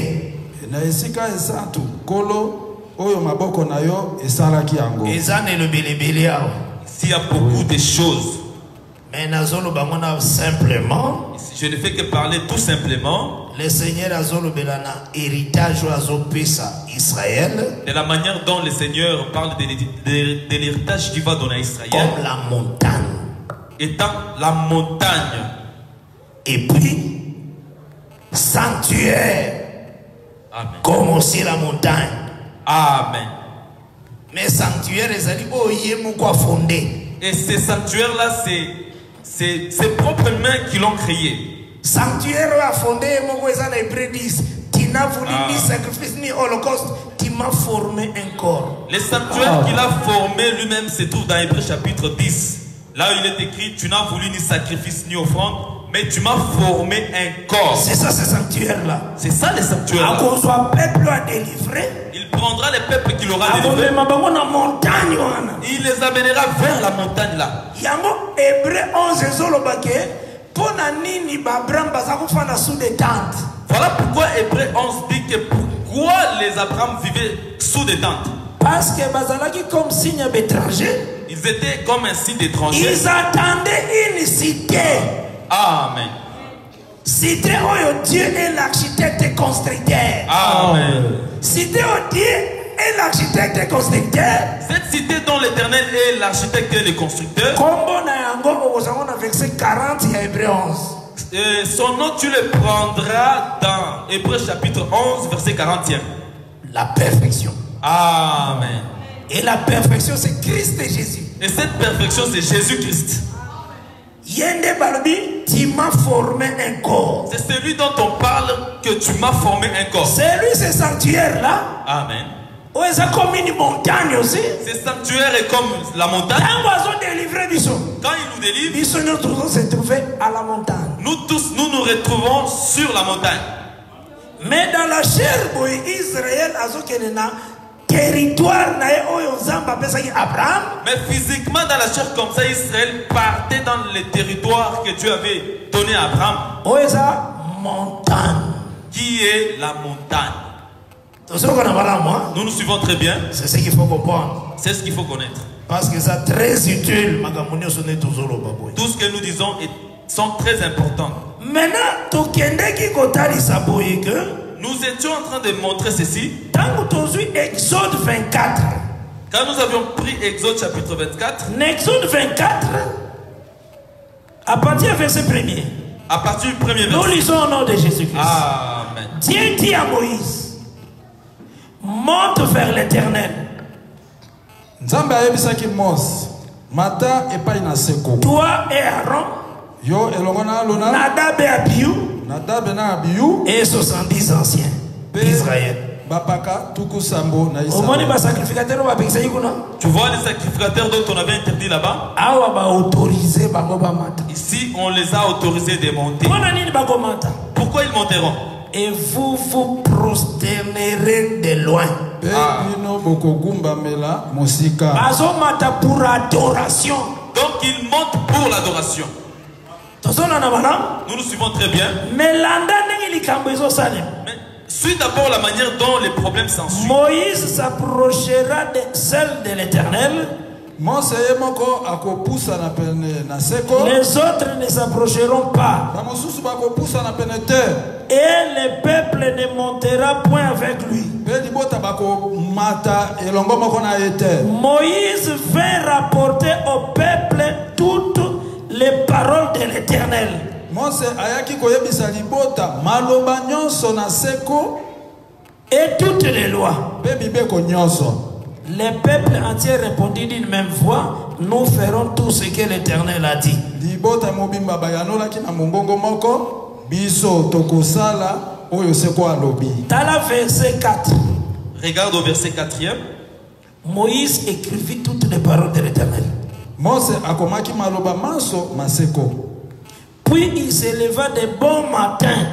S'il y a beaucoup de choses, mais simplement, je ne fais que parler tout simplement. Le Seigneur a belana héritage Israël. De la manière dont le Seigneur parle de, de, de, de l'héritage qu'il va donner à Israël. Comme la montagne. Étant la montagne. Et puis, sanctuaire. Amen. Comme aussi la montagne. Amen. Mais sanctuaire, les animaux, ils ont fondé. Et ces sanctuaires-là, c'est ses propres mains qui l'ont créé. Sanctuaire a fondé, tu n'as voulu ah. ni sacrifice ni holocauste, tu m'as formé un corps. Les sanctuaires ah. qu'il a formé lui-même se trouve dans Hébreux chapitre dix. Là où il est écrit, tu n'as voulu ni sacrifice ni offrande, mais tu m'as formé un corps. C'est ça ces sanctuaires-là. C'est ça les sanctuaires. Qu'on soit peuple à délivrer. Il prendra les peuples qu'il aura délivrés. Il les amènera vers la montagne là. Yango Hébreux onze voilà pourquoi Hébreux onze dit que pourquoi les Abraham vivaient sous des tentes. Parce que bazalaki comme signe d'étranger. Ils étaient comme un signe d'étranger. Ils attendaient une cité. Amen. Cité où Dieu est l'architecte et constructeur. Amen. Cité où Dieu est l'architecte et constructeur. Cette cité dont l'Éternel est l'architecte et le constructeur. Verset quarante et Hébreux onze. Euh, son nom tu le prendras dans Hébreux chapitre onze verset quarante et un. La perfection. Amen. Et la perfection c'est Christ et Jésus. Et cette perfection c'est Jésus-Christ. Yende Balobi, tu m'as formé un corps. C'est celui dont on parle que tu m'as formé un corps. C'est lui ce sanctuaire là. Amen. Ou est-ce comme une montagne aussi? Ce sanctuaire est comme la montagne. Quand il nous délivre, nous tous se trouver à la montagne. Nous tous, nous nous retrouvons sur la montagne. Mais dans la chair, Israël a territoire Abraham. Mais physiquement dans la chair comme ça, Israël partait dans les territoires que Dieu avait donné à Abraham. Où est ça? Montagne. Qui est la montagne? Nous nous suivons très bien. C'est ce qu'il faut comprendre. C'est ce qu'il faut connaître. Parce que c'est très utile. Tout ce que nous disons est, sont très importants. Maintenant, nous étions en train de montrer ceci. Exode vingt-quatre. Quand nous avions pris Exode chapitre vingt-quatre. Exode vingt-quatre. À partir du verset premier. À partir du premier verset. Nous lisons au nom de Jésus-Christ. Amen. Dieu dit à Moïse. Monte vers l'Éternel. Mata et pas inaseko. Toi et Aaron. Yo elongona lona. Nadab et Abihu. Nadab na Abihu. Et soixante-dix anciens d'Israël. Bapaka tuku sambo na Israël. Omoni ba sacrificateur ba pekisa yiko na. Tu vois les sacrificateurs dont on avait interdit là-bas? Awa ba autorisé ba go ba mata. Ici, on les a autorisés de monter. Pona nini ba go mata? Pourquoi ils monteront? Et vous vous prosternerez de loin. Ah. Pour adoration. Donc ils montent pour l'adoration. Nous nous suivons très bien. Mais suis d'abord la manière dont les problèmes s'ensuivent. Moïse s'approchera de celle de l'Éternel. Les autres ne s'approcheront pas. Et le peuple ne montera point avec lui. Moïse vint rapporter au peuple toutes les paroles de l'Éternel. Et toutes les lois. Le peuple entier répondit d'une même voix: nous ferons tout ce que l'Éternel a dit. Dans la verset quatre. Regarde au verset quatrième. Moïse écrivit toutes les paroles de l'Éternel. Puis il se leva de bon matin.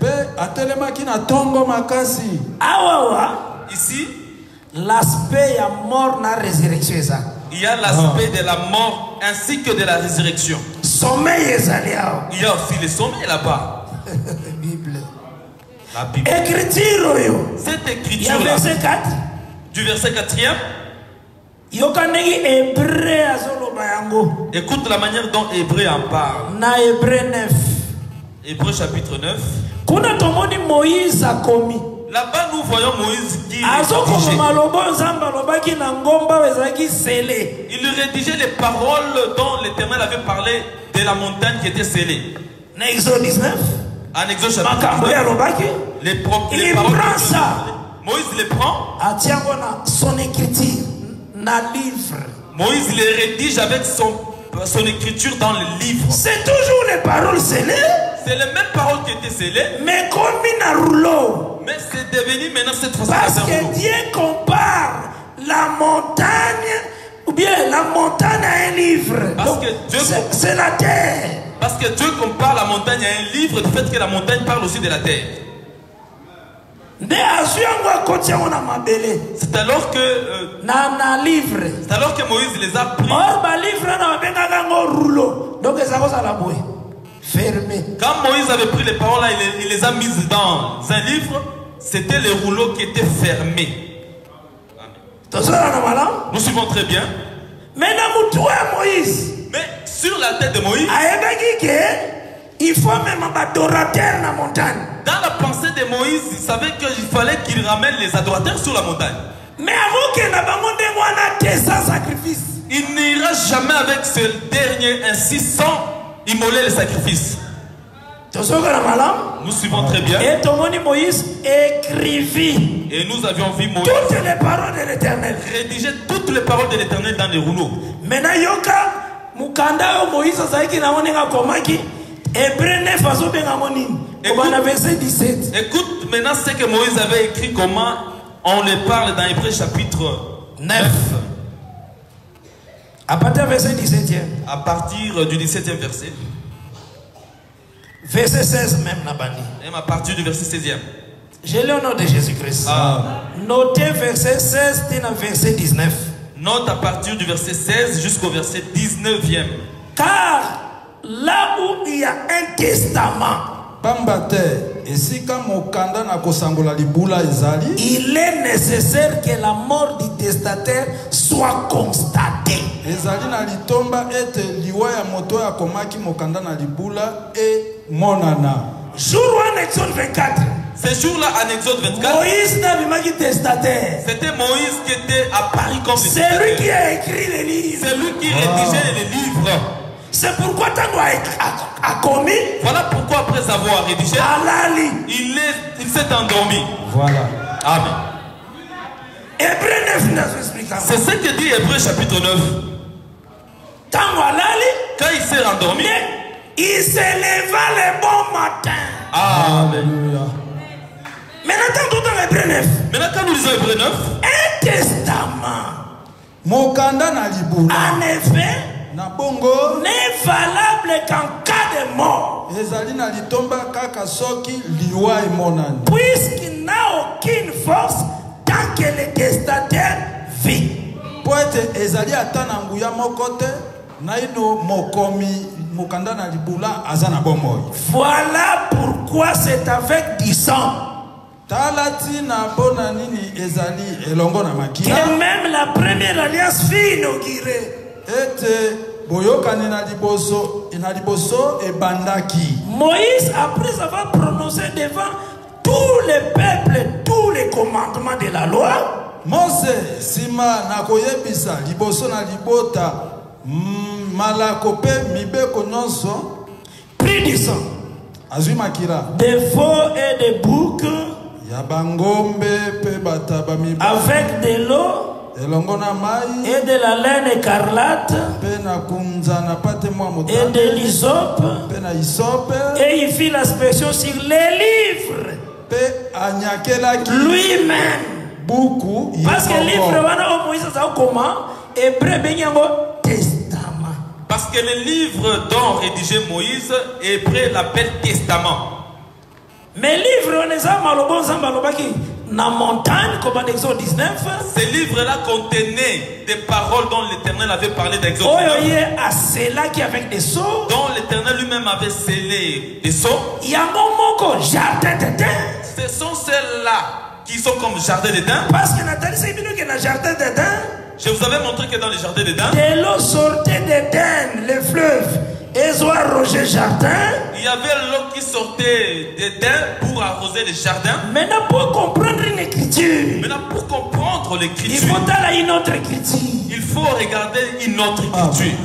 Awawa. Ici, l'aspect à mort na résurrection. Il y a l'aspect de la mort ainsi que de la résurrection. Sommeil. Il y a aussi le sommeil là-bas. Bible. La Bible. Écriture. Cette écriture. Il y a verset quatre. Du verset quatrième. Écoute la manière dont Hébreu en parle. Na Hébreu neuf. Hébreu chapitre neuf. Moïse a commis. Là-bas, nous voyons Moïse qui il rédigeait les paroles dont l'Éternel avait parlé de la montagne qui était scellée. Exode dix-neuf. En Exode chapitre dix-neuf. Les, pro les il paroles prend ça. Moïse les prend. Son écriture, na livre. Moïse les rédige avec son, son écriture dans le livre. C'est toujours les paroles scellées. C'est les mêmes paroles qui étaient scellées. Mais comme un rouleau. Mais c'est devenu maintenant cette façon. Parce que Dieu compare la montagne, ou bien la montagne à un livre. Parce que Dieu c'est la terre. Parce que Dieu compare la montagne à un livre du fait que la montagne parle aussi de la terre. C'est alors que euh, c'est alors que Moïse les a pris. Fermé. Quand Moïse avait pris les paroles là, il, il les a mises dans un livre. C'était les rouleaux qui étaient fermés. Amen. Nous suivons très bien. Mais Moïse. Mais sur la tête de Moïse, il faut même un adorateur dans la montagne. Dans la pensée de Moïse, il savait qu'il fallait qu'il ramène les adorateurs sur la montagne. Mais avant qu'il n'ait pas sacrifice, il n'ira jamais avec ce dernier ainsi sans immoler les sacrifices. Nous suivons très bien. Et Moïse écrivit. Et nous avions vu Moïse toutes les paroles de l'Éternel. Rédiger toutes les paroles de l'Éternel dans les rouleaux. Maintenant, yoka mukanda Moïse saiki na onenga komaki. Hébreu neuf azobenga monini. Au verset dix-sept. Écoute maintenant ce que Moïse avait écrit, comment on le parle dans Hébreu chapitre neuf. À partir du verset dix-septième. À partir du dix-septième verset. Verset seize même n'a pas dit. Même à partir du verset seizième. J'ai le nom de Jésus-Christ. Ah. Notez verset seize et verset dix-neuf. Note à partir du verset seize jusqu'au verset dix-neuvième. Car là où il y a un testament, il est nécessaire que la mort du testataire soit constatée. Jour en Exode vingt-quatre. Ce jour-là, en Exode vingt-quatre, Moïse n'a pas dit testataire. C'était Moïse qui était apparu comme testataire. C'est lui qui a écrit les livres. C'est lui qui rédigeait les livres. C'est pourquoi Tango a, a commis. Voilà pourquoi après avoir rédigé, il est, il s'est endormi. Voilà. Amen. Hébreu neuf nous explique. C'est ce que dit Hébreu chapitre neuf. Quand il s'est endormi, il se leva le bon matin. Amen. Maintenant, tout dans l'Hébreu neuf. Maintenant, quand nous lisons Hébreu neuf, un testament. En effet, n'est valable qu'en cas de mort. Puisqu'il n'a aucune force tant que le testataire vit. Voilà pourquoi c'est avec du sang que même la première alliance fut inaugurée. Moïse, après avoir prononcé devant tout le peuple tous les commandements de la loi, Mose sima nakoyebisa liboso na libota malakope mibeko nyonso pris du sang, azwi makila des veaux et des boucs, ya bangombe pe bataba mibe avec de l'eau elongo na mai et de la laine écarlate pe na kunza na pate mwa et motane de l'hysope, pe na isope et il fit l'inspection sur les livres pe anyakelaki lui-même. buku Parce que le livre wana o Moïse a comment hébreu benyango testament. parce que le livre dont rédigé Moïse, hébreu l'appelle testament. Mais livre on est à malobon zambalobaki na montagne comme en Exode dix-neuf. Ces livres-là contenaient des paroles dont l'Éternel avait parlé d'Exode dix-neuf. À cela qui avec des sceaux. Dont l'Éternel lui-même avait scellé des sceaux. Il y a un moment jardin d'Éden. Ce sont celles-là qui sont comme jardin d'Éden. Parce que Nathalie c'est bien que dans le jardin d'Éden. Je vous avais montré que dans le jardin d'Éden, de l'eau sortait d'Éden, le fleuve, et soit arrosé jardin. Il y avait l'eau qui sortait d'Éden pour arroser les jardins. Maintenant pour comprendre une écriture. Maintenant pour comprendre l'écriture. Il faut aller à une autre écriture. Il faut regarder une autre écriture.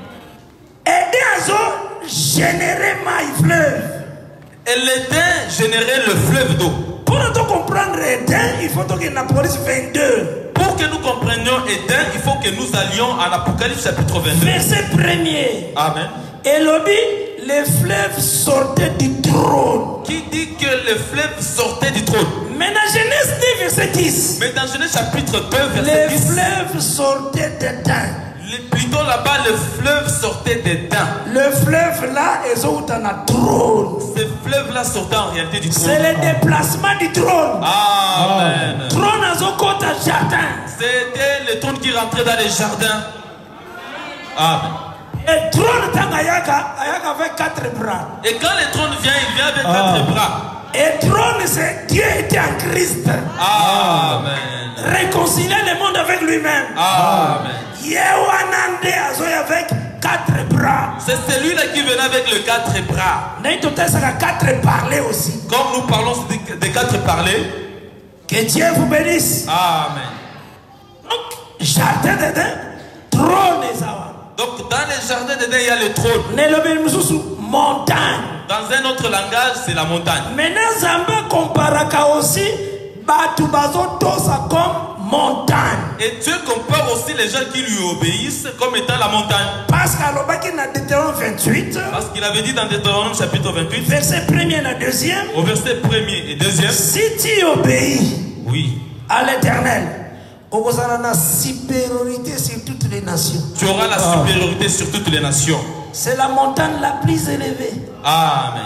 Éden a généré ma fleuve. Et l'Éden générait le fleuve d'eau. Pour nous comprendre Éden, il faut que nous Apocalypse vingt-deux. Pour que nous comprenions Éden, il faut que nous allions en Apocalypse chapitre vingt-deux. Verset premier. Amen. Et l'obit, les fleuves sortaient du trône. Qui dit que le fleuve sortait du trône? Mais dans Genèse dix, verset dix. Mais dans Genèse chapitre deux, verset dix. Les fleuves sortaient d'Éden. Plutôt là-bas, le fleuve sortait d'Éden. Le fleuve là, ils ont un trône. Ce fleuve-là sortait en réalité du trône. C'est le déplacement du trône. Amen. Trône à son côté jardin. C'était le trône qui rentrait dans les jardins. Amen. Et trône Tangayaka avec quatre bras. Et quand le trône vient, il vient avec ah. quatre bras. Et trône, c'est Dieu était en Christ. Amen. Réconcilier le monde avec lui-même. Amen. Yewanande azoy avec quatre bras. C'est celui-là qui venait avec le quatre bras. Quatre parler aussi. Comme nous parlons des quatre parler. Que Dieu vous bénisse. Amen. Donc, jardin d'Éden, trône et donc dans le jardin d'Éden, il y a le trône. Montagne. Dans un autre langage, c'est la montagne. Maintenant, Zamba comparaka aussi Batubazo Tosa comme montagne. Et Dieu compare aussi les gens qui lui obéissent comme étant la montagne. Parce qu'il dans Deutéronome vingt-huit. Parce qu'il avait dit dans Deutéronome chapitre vingt-huit. Verset premier et deuxième. Au verset premier et deuxième. Si tu obéis. Oui. À l'Éternel. Tu auras la supériorité sur toutes les nations. Tu auras la supériorité ah. sur toutes les nations. C'est la montagne la plus élevée. Amen.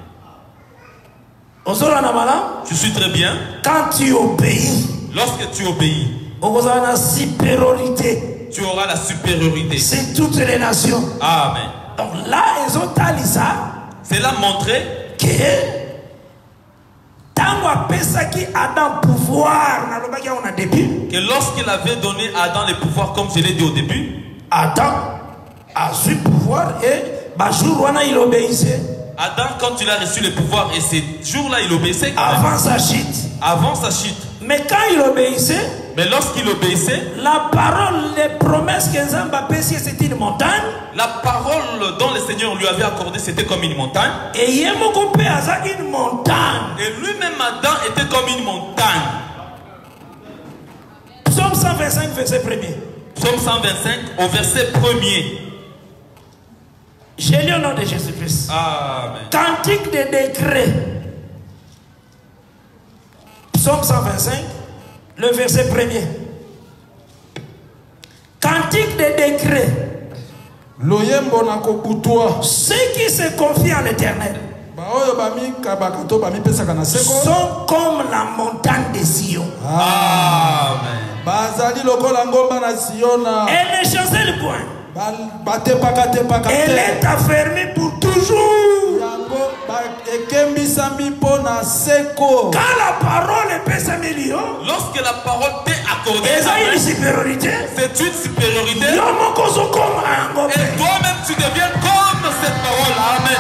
Je suis très bien. Quand tu obéis. Lorsque tu obéis. Tu auras la supériorité. Tu auras la supériorité. C'est toutes les nations. Amen. Donc là, ils ont tali ça. C'est là montrer que Adam pouvoir que lorsqu'il avait donné à Adam le pouvoir, comme je l'ai dit au début, Adam a su pouvoir et bah jour il obéissait. Adam, quand il a reçu le pouvoir et ces jours-là il obéissait avant sa chute. Avant sa chute. Mais quand il obéissait, mais lorsqu'il obéissait, la parole, les promesses que Zamba pesait, c'était une montagne. La parole dont le Seigneur lui avait accordé, c'était comme une montagne. Et il une montagne. Et lui-même Adam était comme une montagne. Psaume cent vingt-cinq, verset premier. Psaume cent vingt-cinq, au verset premier. J'ai lu au nom de Jésus-Christ. Amen. Cantique des décrets. Psaume cent vingt-cinq, le verset premier. Cantique des décrets. Ceux qui se confient en l'Éternel sont comme la montagne de Sion. Amen. Elle ne chancelle point. Elle est affermie pour toujours. Quand la parole est pèse un million, lorsque la parole t'est accordée, c'est une supériorité. C'est une supériorité. Et toi-même tu deviens comme cette parole. Amen.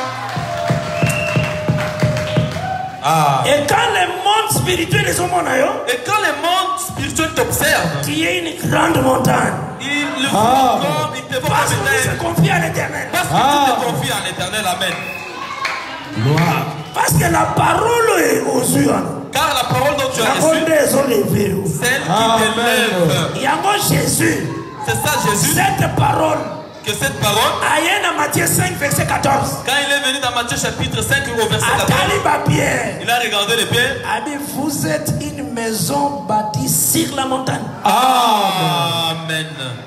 Ah. Et quand les mondes spirituels les ont et quand les mondes spirituels t'observent, qui est une grande montagne, ils le font ah. comme ils te font parce que tu te confies à l'Éternel. Parce que ah. tu te confies à l'Éternel. Amen. Gloire. Parce que la parole est aux yeux. Car la parole dont tu as reçue, celle qui t'élève. Il y a moi Jésus. C'est ça Jésus. Cette parole. Que cette parole. Dans Matthieu cinq, verset quatorze. Quand il est venu dans Matthieu chapitre cinq au verset quatorze. Il a regardé les pieds. Vous êtes une maison bâtie sur la montagne. Amen.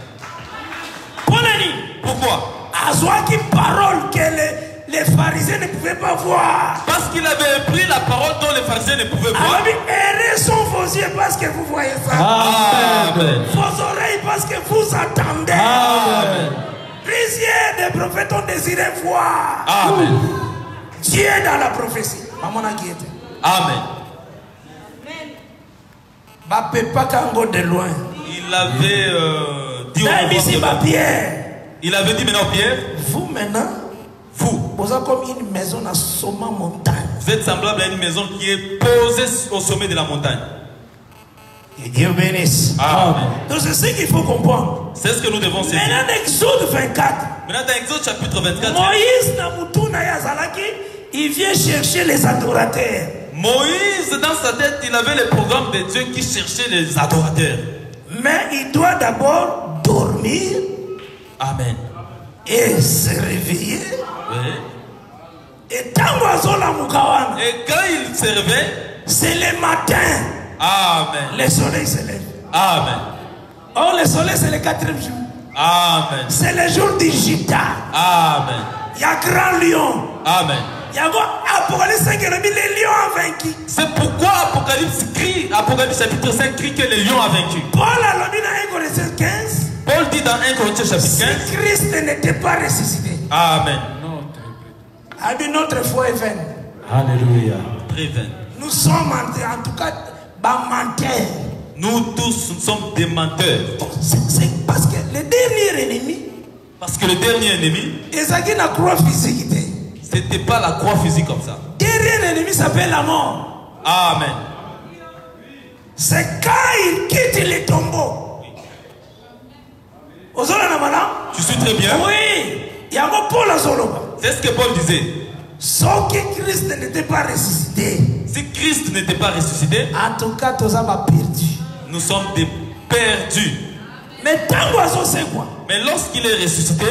Pourquoi? Azoua qui parole que les, les pharisiens ne pouvaient pas voir. Parce qu'il avait pris la parole dont les pharisiens ne pouvaient voir. Errez sont vos yeux parce que vous voyez ça. Amen. Vos oreilles parce que vous attendez. Amen. Plusieurs des prophètes ont désiré voir. Amen. Dieu est dans la prophétie. Amen. De loin. Il avait euh, dit au Pierre. Il avait dit maintenant Pierre. Vous maintenant. Vous. Vous êtes comme une maison à sommet montagne. Vous êtes semblable à une maison qui est posée au sommet de la montagne. Que Dieu bénisse. Amen. Donc c'est ce qu'il faut comprendre. C'est ce que nous devons saisir. Maintenant dans Exode vingt-quatre. Maintenant dans Exode chapitre vingt-quatre. Moïse Namutuna Yazalaki, il vient chercher les adorateurs. Moïse dans sa tête, il avait le programme de Dieu qui cherchait les adorateurs. Mais il doit d'abord dormir. Amen. Et se réveiller. Oui. Et quand il se réveille, c'est le matin. Amen. Le soleil se lève. Amen. Oh, le soleil, c'est le quatrième jour. Amen. C'est le jour du Gita. Amen. Il y a grand lion. Amen. Il y a Apocalypse cinq, les lions ont vaincu. C'est pourquoi Apocalypse crie, Apocalypse chapitre cinq crie que les lions ont vaincu. Paul a dit dans un Corinthiens quinze. Paul dit dans un Corinthiens chapitre quinze. Si Christ n'était pas ressuscité. Amen. A dit notre foi est vaine. Alléluia. Très vaine. Nous sommes en tout cas menteurs. Nous tous nous sommes des menteurs. C'est parce que le dernier ennemi. Parce que le dernier ennemi. Ezaki na croix physique. C'était pas la croix physique comme ça. Le dernier ennemi s'appelle la mort. Amen. C'est quand il quitte les tombeaux. Tu suis très bien. Oui. Il y a un Paul à Zoloba. C'est ce que Paul disait. Sauf que Christ n'était pas ressuscité. Si Christ n'était pas ressuscité, en tout cas, tous avons perdu. Nous sommes des perdus. Mais tant que c'est quoi? Mais lorsqu'il est ressuscité,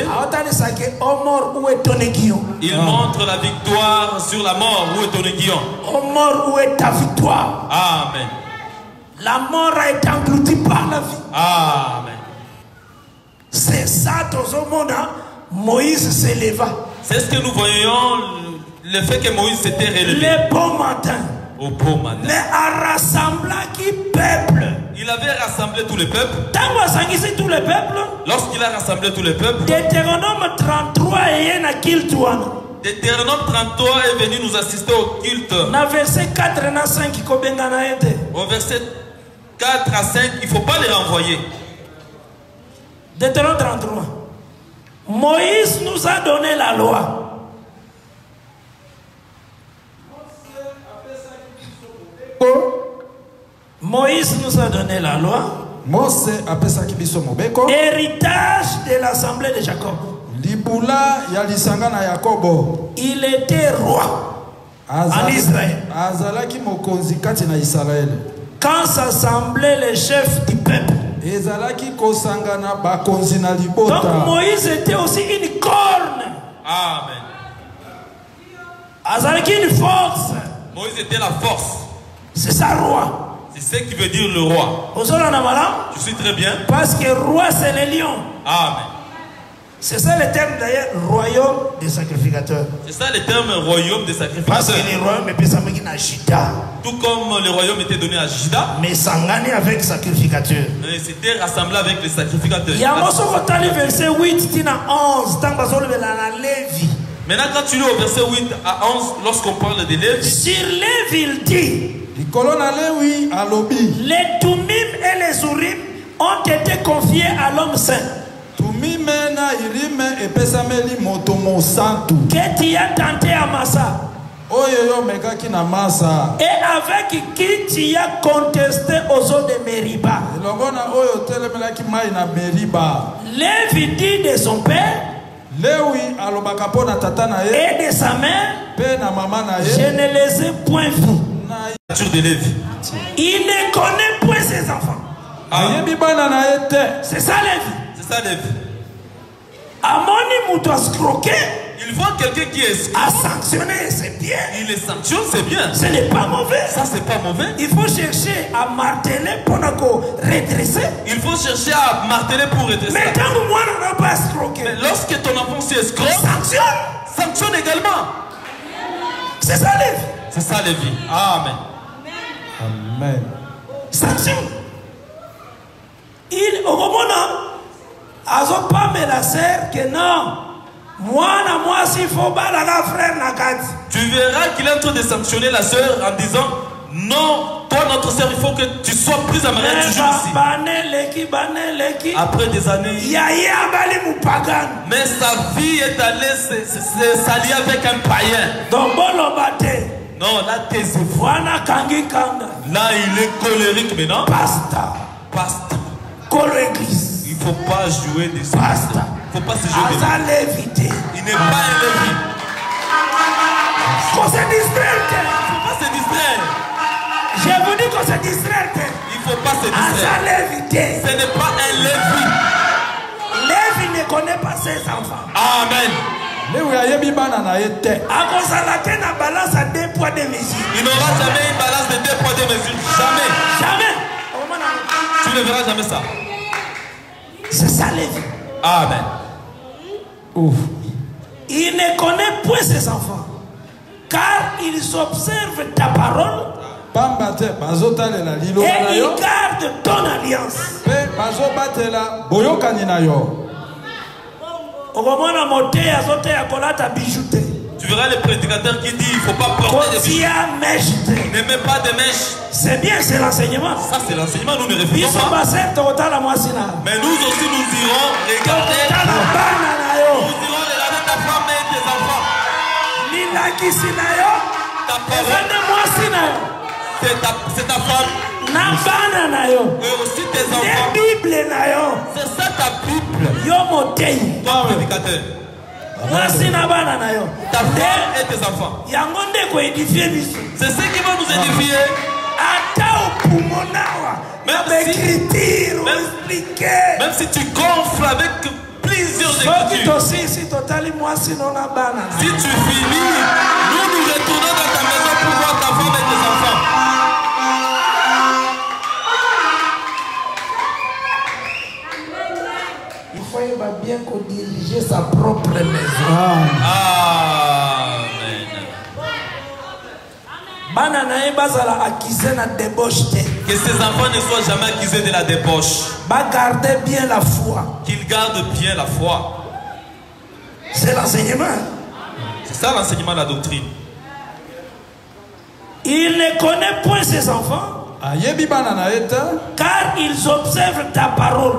il ah. montre la victoire sur la mort. Où est ton aiguillon? Oh mort, où est ta victoire? Amen. La mort a été engloutie par la vie. Amen. C'est ça, tout le monde. Hein? Moïse s'éleva. C'est ce que nous voyons, le fait que Moïse s'était relevé. Le bon matin. Au beau matin. Mais à rassembler qui peuple. Il avait rassemblé tout le peuple. Tout le peuple. Lorsqu'il a rassemblé tout le peuple. Deutéronome trente-trois et un culte. Deutéronome trente-trois est venu nous assister au culte. Na verset quatre et cinq au verset quatre à cinq, il ne faut pas les renvoyer. Deutéronome trente-trois. Moïse nous a donné la loi. Moïse nous a donné la loi. Héritage de l'assemblée de Jacob. Il était roi en Israël. Quand s'assemblaient les chefs du peuple. Donc Moïse était aussi une corne. Amen. Azalaki une force. Moïse était la force. C'est ça, roi. C'est ce qui veut dire le roi. Je suis très bien. Parce que roi, c'est le lion. Amen. C'est ça le terme d'ailleurs, royaume des sacrificateurs. C'est ça le terme royaume des sacrificateurs. Parce que le royaume est à Juda. Tout comme le royaume était donné à Juda. Mais sangani avec sacrificateurs. Mais c'était rassemblé avec les sacrificateurs. Il y a un morceau quand on verset huit, tina onze, tant que la Lévi. Maintenant quand tu lis au verset huit à onze, lorsqu'on parle de Lévi. Sur Lévi, il dit. Les Tumim et les Urim ont été confiés à l'homme saint. Que tu as tenté à Massa. Et avec qui tu as contesté aux eaux de Meriba. Lévi dit de son père et de sa mère, je ne les ai point vus. Il ne connaît point ses enfants. Ah. C'est ça Lévi. C'est ça Lévi. Amoni Moutou a scroqué. Il voit quelqu'un qui est à sanctionner, c'est bien. Il les sanctionne, c'est bien. Ce n'est pas mauvais. Ça, c'est pas mauvais. Il faut chercher à marteler pour redresser. Il faut chercher à marteler pour redresser. Mais tant que moi, on n'a pas escroqué. Mais lorsque ton enfant s'est escroqué, sanctionne. Sanctionne également. C'est ça, Lévi. C'est ça, Lévi. Amen. Amen. Sanction. Il, au moment là, ils n'ont pas menacé que non. Moi, moi, s'il faut pas la frère Nakati. Tu verras qu'il est en train de sanctionner la sœur en disant non, toi, notre sœur, il faut que tu sois plus à mariage toujours ici. Après des années, mais sa vie est allée s'allier avec un païen. Non, là, t'es là, il est colérique maintenant. Pasta. Pasta. Colo église. Il ne faut pas jouer des pasta. Il ne faut pas se jouer des Il n'est pas un Lévi. Qu'on se distraire. Il ne faut pas se distraire. Je vous dis qu'on se distraire. Il ne faut pas se distraire. Ce n'est pas un Lévi. Lévi ne connaît pas ses enfants. Amen. Il n'aura jamais une balance de deux poids deux mesures. Jamais. Jamais. Tu ne verras jamais ça. C'est ça Lévi. Amen. Ouf. Il ne connaît point ses enfants, car ils observent ta parole et ils gardent ton alliance. Tu verras les prédicateurs qui disent il ne faut pas porter des bijoux. Ne mets pas de mèches. C'est bien, c'est l'enseignement. Ça, c'est l'enseignement, nous ne refusons pas. Mais nous aussi, nous irons regarder. Nous irons regarder ta femme et tes enfants. Ta parole. C'est ta, c'est ta femme. Et aussi tes enfants. C'est ça ta Bible. Toi, prédicateur. Ta femme et tes enfants. C'est ce qui va nous édifier. Même si, même, même si tu gonfles avec plusieurs écritures. Si tu finis, nous nous retournons dans ta maison pour voir ta femme et tes enfants. Il faut bien qu'on dirige sa propre maison. Amen. Que ses enfants ne soient jamais accusés de la débauche. Gardez bien la foi. Qu'ils gardent bien la foi. C'est l'enseignement. C'est ça l'enseignement de la doctrine. Il ne connaît point ses enfants, car ils observent ta parole.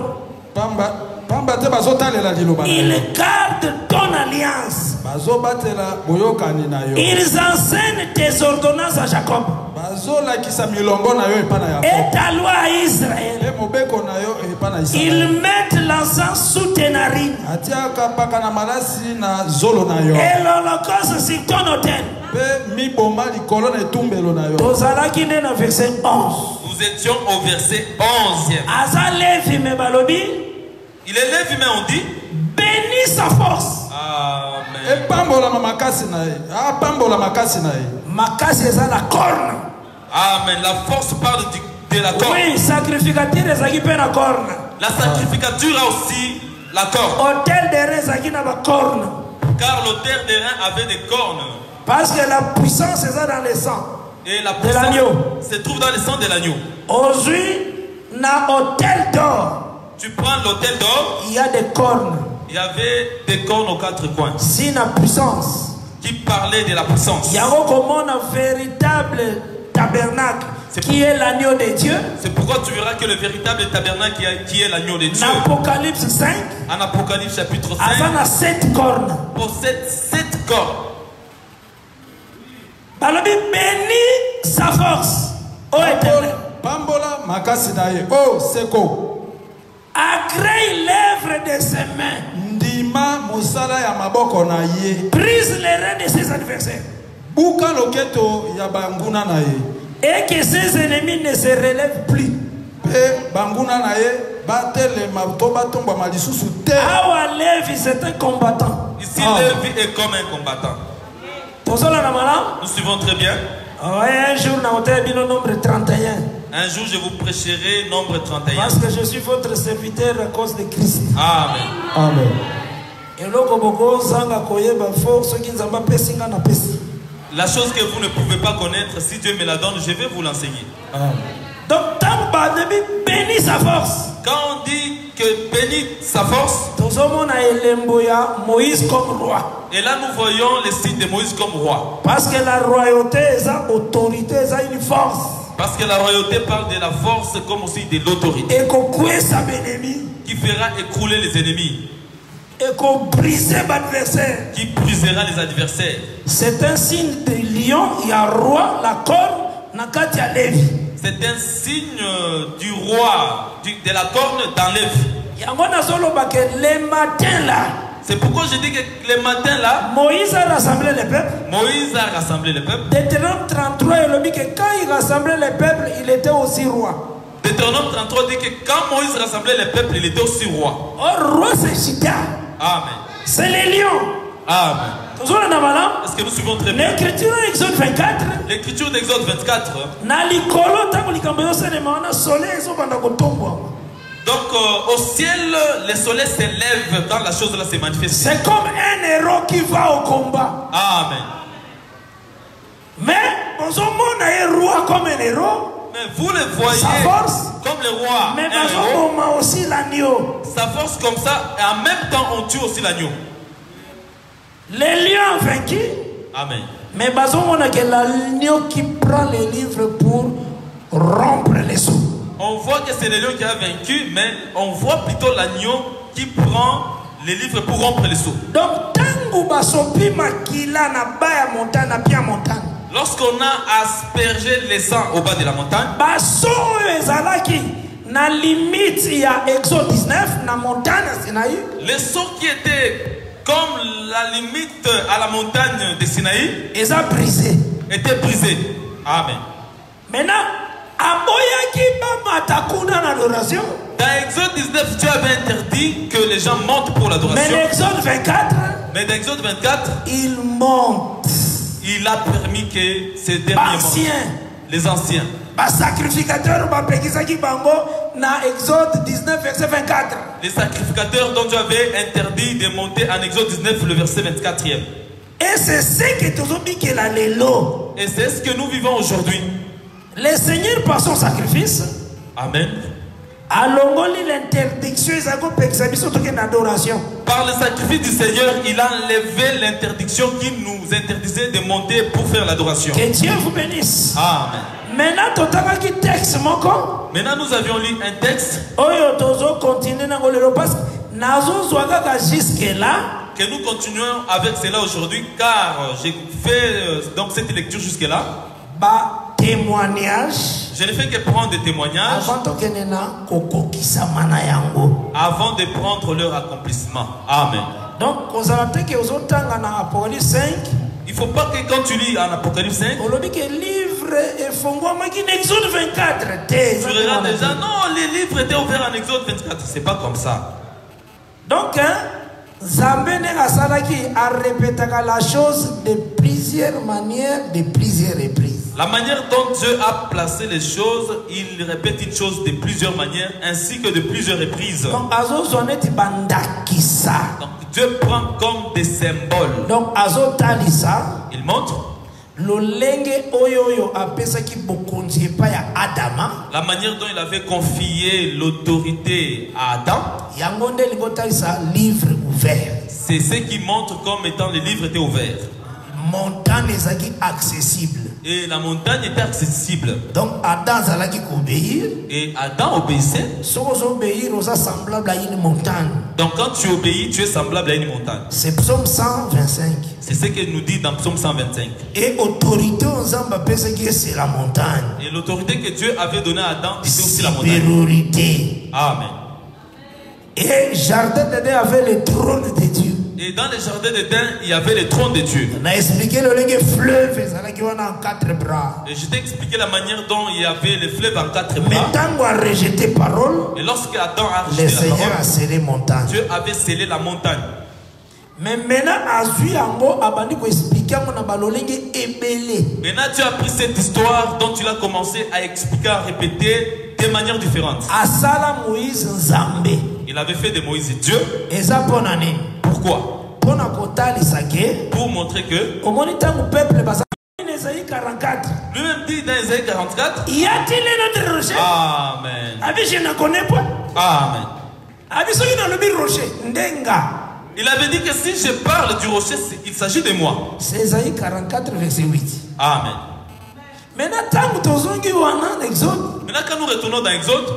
Ils gardent ton alliance. Ils enseignent tes ordonnances à Jacob et ta loi à Israël. Ils mettent l'encens sous tes narines et l'holocauste sur ton autel. Nous étions au verset onze. Il est Lévi, mais on dit bénis sa force. Amen. Et pambola makasi na ye. Ah pambola makasi na ye. Makasi eza la corne. Amen. La force parle de, de la corne. Oui, sacrificateur ezaki pe na corne. La sacrificature a aussi la corne. Hôtel de rein ezaki na ba corne. Car l'autel des reins avait des cornes. Parce que la puissance est dans le sang. Et la de puissance l'agneau se trouve dans le sang de l'agneau. Aujourd'hui, na hôtel d'or. Tu prends l'autel d'or. Il y a des cornes. Il y avait des cornes aux quatre coins. Si la puissance. Qui parlait de la puissance. Il y a un véritable tabernacle qui est l'agneau de Dieu. C'est pourquoi tu verras que le véritable tabernacle qui est l'agneau de Dieu. En Apocalypse cinq. En Apocalypse chapitre cinq. Avant sept cornes. Possède sept cornes. Balobi béni sa force. Oh éternel. Pambola makasi na ye. Oh seko. Agrée l'œuvre de ses mains. Ndima musala ya maboko na ye. Brise les reins de ses adversaires. Buka loketo ya banguna na ye. Et que ses ennemis ne se relèvent plus. Pe banguna na ye batele matoba tomba malisusu te. Awa Lévi c'est un combattant. Ici ah. Lévi est comme un combattant. Nous suivons très bien. Un jour, nombre trente et un. Un jour, je vous prêcherai nombre trente et un. Parce que je suis votre serviteur à cause de Christ. Amen. Amen. La chose que vous ne pouvez pas connaître, si Dieu me la donne, je vais vous l'enseigner. Donc, bénis sa force. Quand on dit que bénis sa force, Moïse comme roi. Et là nous voyons les signes de Moïse comme roi. Parce que la royauté est autorité, est une force. Parce que la royauté parle de la force comme aussi de l'autorité. Et qu'on couesse sa ennemi. Qui fera écrouler les ennemis. Et qu'on brise l'adversaire. Qui brisera les adversaires. C'est un signe de lion, il y a roi, la corne, nakati ya Lévi. C'est un signe du roi, du, de la corne dans Lévi. Les matins là. C'est pourquoi je dis que les matins là, Moïse a rassemblé le peuple. Moïse a rassemblé le peuple. Deutéronome trente-trois, il dit que quand il rassemblait le peuple, il était aussi roi. Deutéronome trente-trois dit que quand Moïse rassemblait le peuple, il était aussi roi. Oh, roi c'est Chita. Amen. C'est les lions. Amen. Est-ce que nous suivons très bien? L'écriture d'Exode vingt-quatre. L'écriture d'Exode vingt-quatre. Donc euh, au ciel, le soleil s'élève quand la chose là se manifeste. C'est comme un héros qui va au combat. Amen. Mais on se montre un roi comme un héros. Mais vous le voyez sa force, comme le roi. Mais on moment aussi l'agneau. Sa force comme ça, et en même temps on tue aussi l'agneau. Les lions vaincus. Amen. Mais on a que l'agneau qui prend les livres pour rompre les sceaux. On voit que c'est le lion qui a vaincu, mais on voit plutôt l'agneau qui prend les livres pour rompre les sceaux. Donc, tangu basopi makila na baya montagne na pia montagne. Lorsqu'on a aspergé les sang au bas de la montagne, baso ezalaki na limite il y a Exode dix-neuf na montagne Sinaï. Les sceaux qui étaient comme la limite à la montagne de Sinaï, ils ont brisé. Étaient brisés. Amen. Maintenant, dans Exode dix-neuf, Dieu avait interdit que les gens montent pour l'adoration. Mais dans Exode vingt-quatre, Mais dans Exode vingt-quatre, ils montent. Il a permis que ces derniers anciens, montent. Les anciens. Sacrificateurs, na Exode dix-neuf, verset vingt-quatre. Les sacrificateurs dont Dieu avait interdit de monter en Exode dix-neuf, le verset vingt-quatrième. Et c'est ce que tu as dit que la lélo. Et c'est ce que nous vivons aujourd'hui. Le Seigneur par son sacrifice. Amen. Alongoli l'interdiction d'adoration. Par le sacrifice du Seigneur, il a enlevé l'interdiction qui nous interdisait de monter pour faire l'adoration. Que Dieu vous bénisse. Amen. Maintenant, texte, Maintenant nous avions lu un texte. Jusque là. Que nous continuons avec cela aujourd'hui, car j'ai fait euh, donc cette lecture jusque là. Bah, témoignage. Je ne fais que prendre des témoignages avant de prendre leur accomplissement. Amen. Donc, il ne faut pas que quand tu lis en Apocalypse cinq, tu regardes déjà, non, les livres étaient ouverts en Exode vingt-quatre. C'est pas comme ça. Donc, hein, Zambé a répété la chose de plusieurs manières, de plusieurs reprises. La manière dont Dieu a placé les choses, il répète une chose de plusieurs manières ainsi que de plusieurs reprises. Donc, Donc Dieu prend comme des symboles. Donc, il montre la manière dont il avait confié l'autorité à Adam. C'est ce qui montre comme étant les livres étaient ouverts. Montagne accessible. Et la montagne était accessible. Donc Adam zalaki obéir. Et Adam obéissait. obéir aux semblable à une montagne. Donc quand tu obéis, tu es semblable à une montagne. C'est Psaume cent vingt-cinq. C'est ce qu'il nous dit dans Psaume cent vingt-cinq. Et autorité c'est la montagne. Et l'autorité que Dieu avait donnée à Adam, c'était aussi la montagne. Supériorité. Amen. Et jardin d'Éden avait le trône de Dieu. Et dans les jardins d'Éden, il y avait le trône de Dieu. On a expliqué le fleuve, en quatre bras. Et je t'ai expliqué la manière dont il y avait le fleuve en quatre bras. Mais tant qu'on a rejeté parole, et lorsque Adam a rejeté le la Seigneur parole, a scellé montagne. Dieu avait scellé la montagne. Mais maintenant, Maintenant, tu as pris cette histoire dont tu l'as commencé à expliquer, à répéter de manière différente. Il avait fait de Moïse Dieu. Pourquoi? Pour montrer que lui-même dit dans Isaïe quarante-quatre. Y a-t-il un autre rocher? Amen. Je ne connais pas. Amen. Il avait dit que si je parle du rocher, il s'agit de moi. C'est Isaïe quarante-quatre, verset huit. Amen. Maintenant, Maintenant, quand nous retournons dans Exode,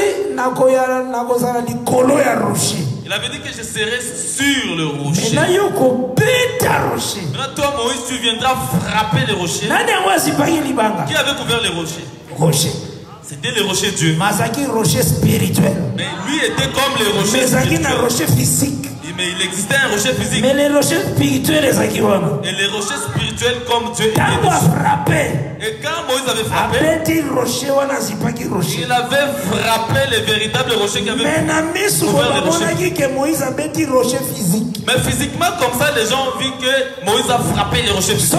il avait dit que je serai sur le rocher. Maintenant, toi, Moïse, tu viendras frapper le rocher. Qui avait couvert le rocher? Rocher. C'était le rocher Dieu. Mazaki, rocher spirituel. Mais lui était comme le rocher spirituel. Un rocher physique. Mais il existait un rocher physique. Mais les rochers spirituels, les Et les rochers spirituels comme Dieu. Quand on a frappé. Et quand Moïse avait frappé, il avait frappé les véritables rochers qui avaient couvert les rochers. Mais physiquement, comme ça, les gens ont vu que Moïse a frappé les rochers physiques.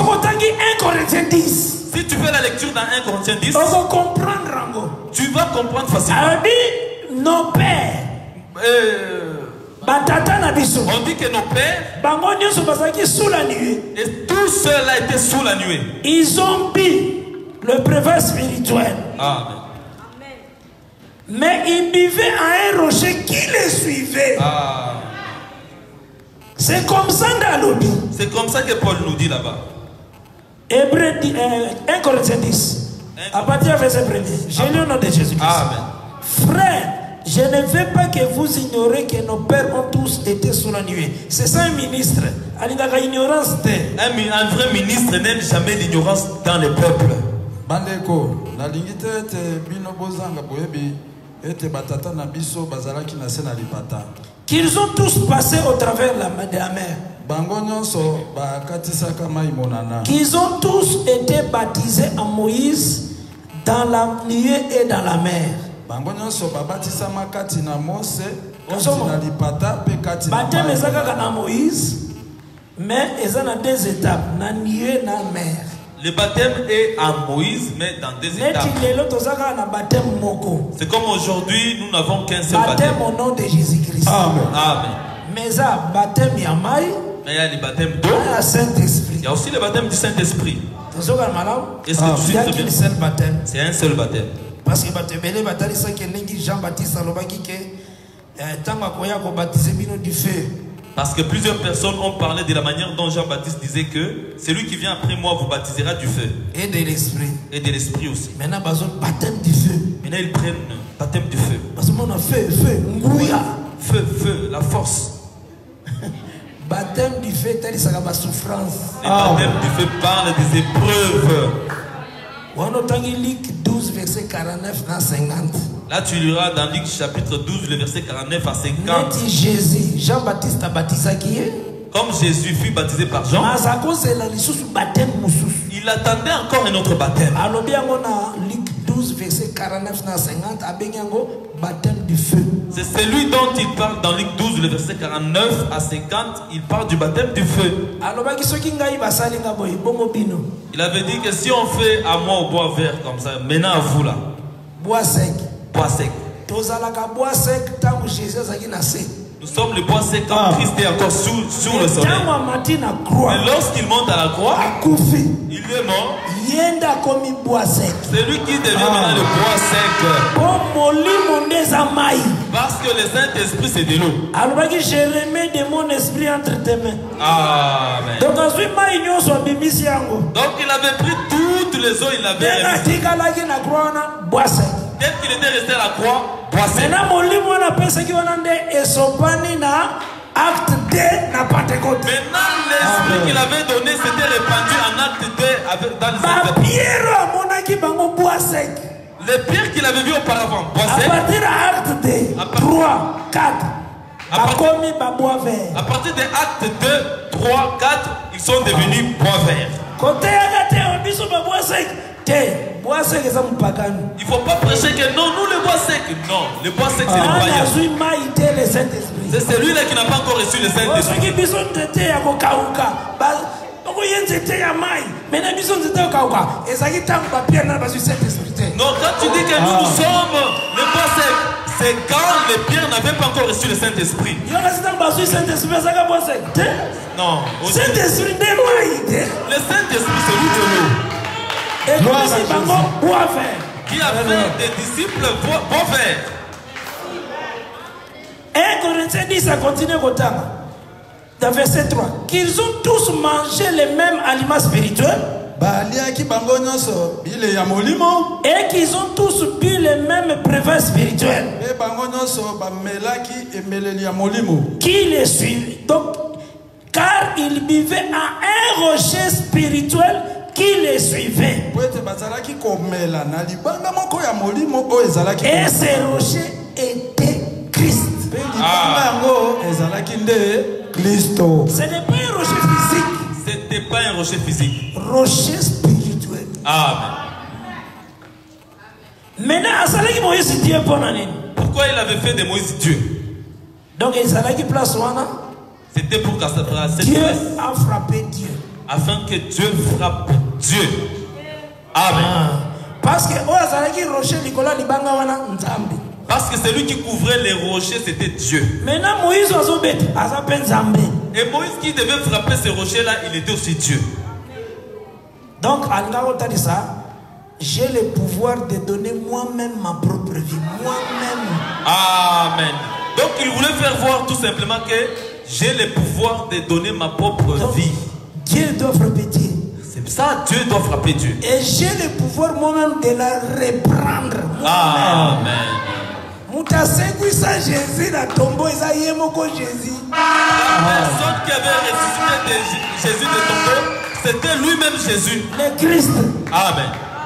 Si tu fais la lecture dans un Corinthiens dix, tu vas comprendre facilement. Nos pères. Euh, On dit que nos pères, et tous ceux-là étaient sous la nuée. Ils ont bu le brevet spirituel. Amen. Mais ils buvaient à un rocher qui les suivait. Ah. C'est comme ça dans l'autre. C'est comme ça que Paul nous dit là-bas. Hébreu un Corinthiens dix. À partir du verset premier. J'ai lu au nom de Jésus-Christ. Amen. Frère, je ne veux pas que vous ignorez que nos pères ont tous été sous la nuée. C'est ça un ministre. Un, un vrai ministre n'aime jamais l'ignorance dans le peuple. Bandeko, la lingite te bino bozanga boyebi ete batata na biso bazalaki na se na lipata. Qu'ils ont tous passé au travers de la mer. Bango nyonso bakatisaka mai monana. Qu'ils ont tous été baptisés en Moïse dans la nuée et dans la mer. Bango nyonso babatisama kati na Mose, kati na lipata pe kati na baptême ezaka na Moïse, mais ezana na deux étapes, na nuée na mer. Le baptême est à Moïse, mais dans deux étapes. C'est comme aujourd'hui, nous n'avons qu'un seul baptême. Baptême au nom de Jésus-Christ. Amen. Amen. Mais ça, baptême yamai. Mais il y a le baptême d'eau. Il y a aussi le baptême du Saint-Esprit. Est-ce que tu sais très bien? C'est un seul baptême. Parce que le baptême Jean-Baptiste a dit que tant qu'on baptiser du feu. Parce que plusieurs personnes ont parlé de la manière dont Jean-Baptiste disait que celui qui vient après moi vous baptisera du feu. Et de l'esprit. Et de l'esprit aussi. Maintenant, baptême du feu. Maintenant, ils prennent baptême du feu. Parce que mon feu, feu, ngouya. Feu, feu, la force. Baptême du feu, tel que ma souffrance. Le baptême du feu parle des épreuves. Luc douze, verset quarante-neuf à cinquante. Là, tu liras dans Luc chapitre douze, le verset quarante-neuf à cinquante. Jésus, Jean-Baptiste a baptisé qui est? Comme Jésus fut baptisé par Jean, il attendait encore un autre baptême. Luc douze, verset quarante-neuf à cinquante, abenyango baptême du feu. C'est celui dont il parle dans Luc douze, le verset quarante-neuf à cinquante. Il parle du baptême du feu. Il avait dit que si on fait à moi au bois vert comme ça, maintenant à vous là. Bois sec. Bois sec. Nous sommes le bois sec quand ah. Christ est encore sous, sur le soleil. Mais lorsqu'il monte à la croix, il est mort. C'est lui qui devient ah. maintenant le bois sec. Parce que le Saint-Esprit c'est de l'eau. Je remets de mon esprit entre tes mains. Amen. Donc, Donc il avait pris toutes les eaux, il avait remis. Dès qu'il était resté à la croix, maintenant l'esprit qu'il avait donné s'était répandu en acte deux dans les actes. Les pierres qu'il avait vues auparavant, bois sec. À partir de acte deux, trois, quatre. À partir, à partir des actes deux, trois, quatre, ils sont devenus bois verts. Côté bois sec. Il ne faut pas prêcher que non, nous le bois sec. Non, le bois sec c'est le païen. C'est celui-là qui n'a pas encore reçu le Saint-Esprit. Non, quand tu dis que nous, nous sommes le bois sec, c'est quand les pierres n'avaient pas encore reçu le Saint-Esprit. Non. Le Saint-Esprit c'est lui de l'eau. Et qui a fait des disciples bois verts. un Corinthiens dix, ça continue dans verset trois. Qu'ils ont tous mangé les mêmes aliments spirituels. Et qu'ils ont tous bu les mêmes breuvages spirituels. Qui les suivent. Donc, car ils buvaient à un rocher spirituel qui les suivait. Et ce rocher était Christ. Ah. Ce n'est pas un rocher physique. C'était pas un rocher physique. Rocher spirituel. Amen. Pourquoi il avait fait de Moïse Dieu? Donc c'était pour qu'à cette Dieu a frappé Dieu. Afin que Dieu frappe Dieu. Amen. Ah. Parce que Parce que celui qui couvrait les rochers, c'était Dieu. Maintenant, Moïse Et Moïse qui devait frapper ces rochers-là, il était aussi Dieu. Donc, j'ai le pouvoir de donner moi-même ma propre vie. Moi-même. Amen. Donc, il voulait faire voir tout simplement que j'ai le pouvoir de donner ma propre Donc, vie. Dieu doit frapper Dieu. C'est ça, Dieu doit frapper Dieu. Et j'ai le pouvoir moi-même de la reprendre. Amen. Jésus dans tombeau, Jésus. La personne qui avait ressuscité Jésus de tombeau, c'était lui-même Jésus. Le Christ. Amen.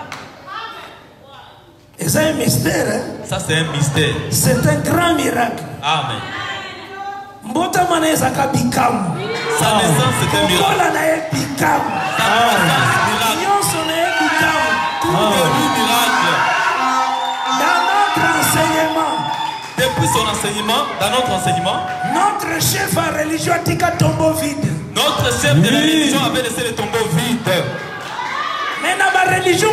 Et c'est un mystère. Hein? Ça c'est un mystère. C'est un grand miracle. Amen. Sa naissance c'est un miracle. Sa naissance Tout est miracle. Dans notre enseignement. Depuis son enseignement, dans notre enseignement, notre chef à religion a dit que tombeau vide. Notre chef de la religion avait laissé le tombeau vide. Mais dans la religion,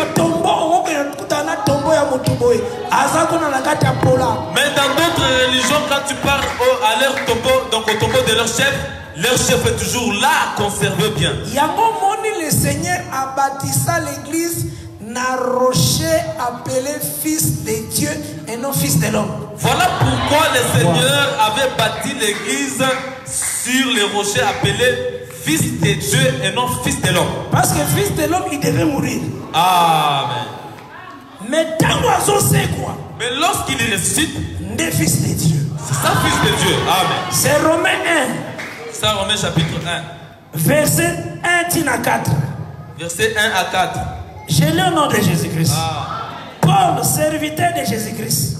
mais dans d'autres religions, quand tu pars au, à leur tombeau, donc au tombeau de leur chef, leur chef est toujours là, conservé bien. Le Seigneur a bâti l'église n'a rocher appelé fils de Dieu et non fils de l'homme. Voilà pourquoi le Seigneur avait bâti l'église sur les rochers appelés fils de Dieu et non fils de l'homme. Parce que fils de l'homme, il devait mourir. Amen. Mais tant oiseau c'est quoi? Mais lorsqu'il ressuscite, des fils de Dieu. C'est ça, fils de Dieu. Amen. C'est Romains un. C'est Romains chapitre un. Verset un à quatre. Verset un à quatre. Je lis au nom de Jésus-Christ. Ah. Paul, serviteur de Jésus-Christ.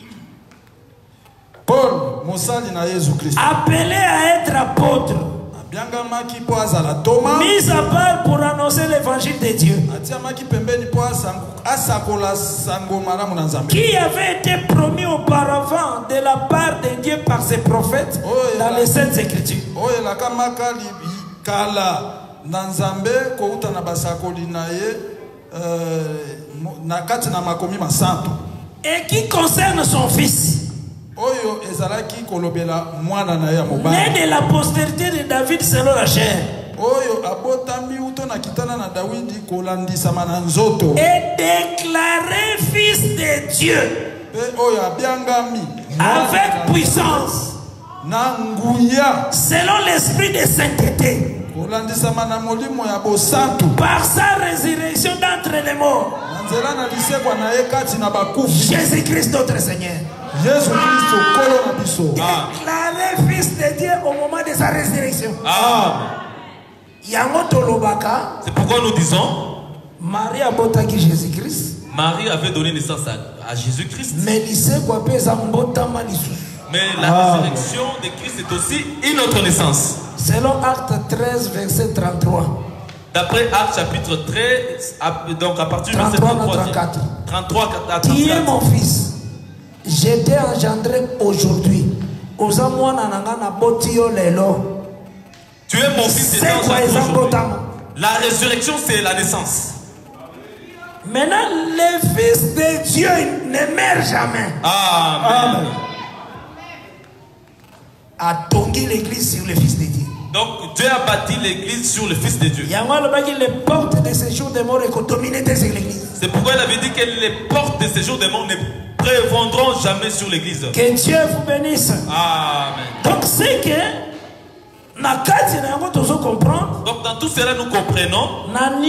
Paul, Moussali na Jésus-Christ. Appelé à être apôtre. Mis à part pour annoncer l'évangile de Dieu. Qui avait été promis auparavant de la part de Dieu par ses prophètes dans les Saintes Écritures. Et qui concerne son fils. Né de la postérité de David selon la chair. Et déclaré fils de Dieu. Avec puissance. Selon l'esprit de sainteté. Par sa résurrection d'entre les morts. Jésus-Christ notre Seigneur. Déclaré fils de Dieu au moment de sa résurrection. C'est pourquoi nous disons Marie a botaki Jésus-Christ. Marie avait donné naissance à, à Jésus-Christ. Mais la résurrection de Christ est aussi une autre naissance. Selon Acte treize, verset trente-trois. D'après Acte chapitre treize, donc à partir du verset trente-trois, trente-trois à trente-quatre. Qui est mon fils? J'étais engendré aujourd'hui. Tu es mon fils, j'étais engendré aujourd'hui. La résurrection, c'est la naissance. Maintenant, le fils de Dieu ne meurt jamais. Amen. A tongi l'église sur le fils de Dieu. Donc Dieu a bâti l'église sur le fils de Dieu. Les portes de séjour des morts sont dominées sur l'église. C'est pourquoi il avait dit que les portes de séjour des morts ne prévaudront jamais sur l'église. Que Dieu vous bénisse. Amen. Donc c'est que donc dans tout cela nous comprenons,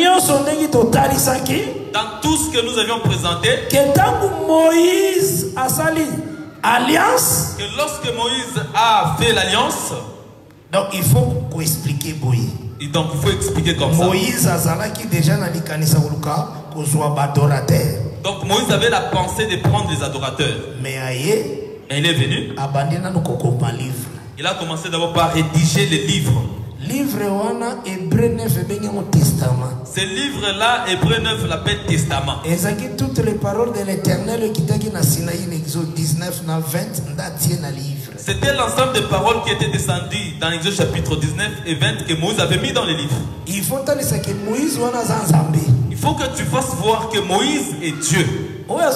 dans tout ce que nous avions présenté, que Moïse a sali alliance, que lorsque Moïse a fait l'alliance, donc il faut expliquer Boye. Et donc il faut expliquer comme ça. Moïse a qui déjà dans l'église adorateur. Donc Moïse avait la pensée de prendre les adorateurs. Mais il est venu. Il a commencé d'abord par rédiger les livres. Livre wana Hébreu neuf testament. Ce livre-là, Hébreu neuf l'appelle testament. Et ça qui toutes les paroles de l'Éternel qui t'a dit dans Sinaï, Exode dix-neuf, vingt, n'attiennent à livre. C'était l'ensemble des paroles qui étaient descendues dans Exode chapitre dix-neuf et vingt que Moïse avait mis dans les livres. Il faut que Moïse wana zanzambe. Il faut que tu fasses voir que Moïse est Dieu.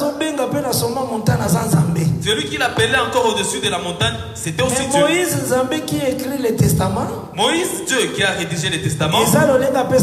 Celui qui l'appelait encore au-dessus de la montagne, c'était aussi Dieu. Moïse Zambé qui écrit le testament. Moïse, Dieu qui a rédigé les testaments. C'est la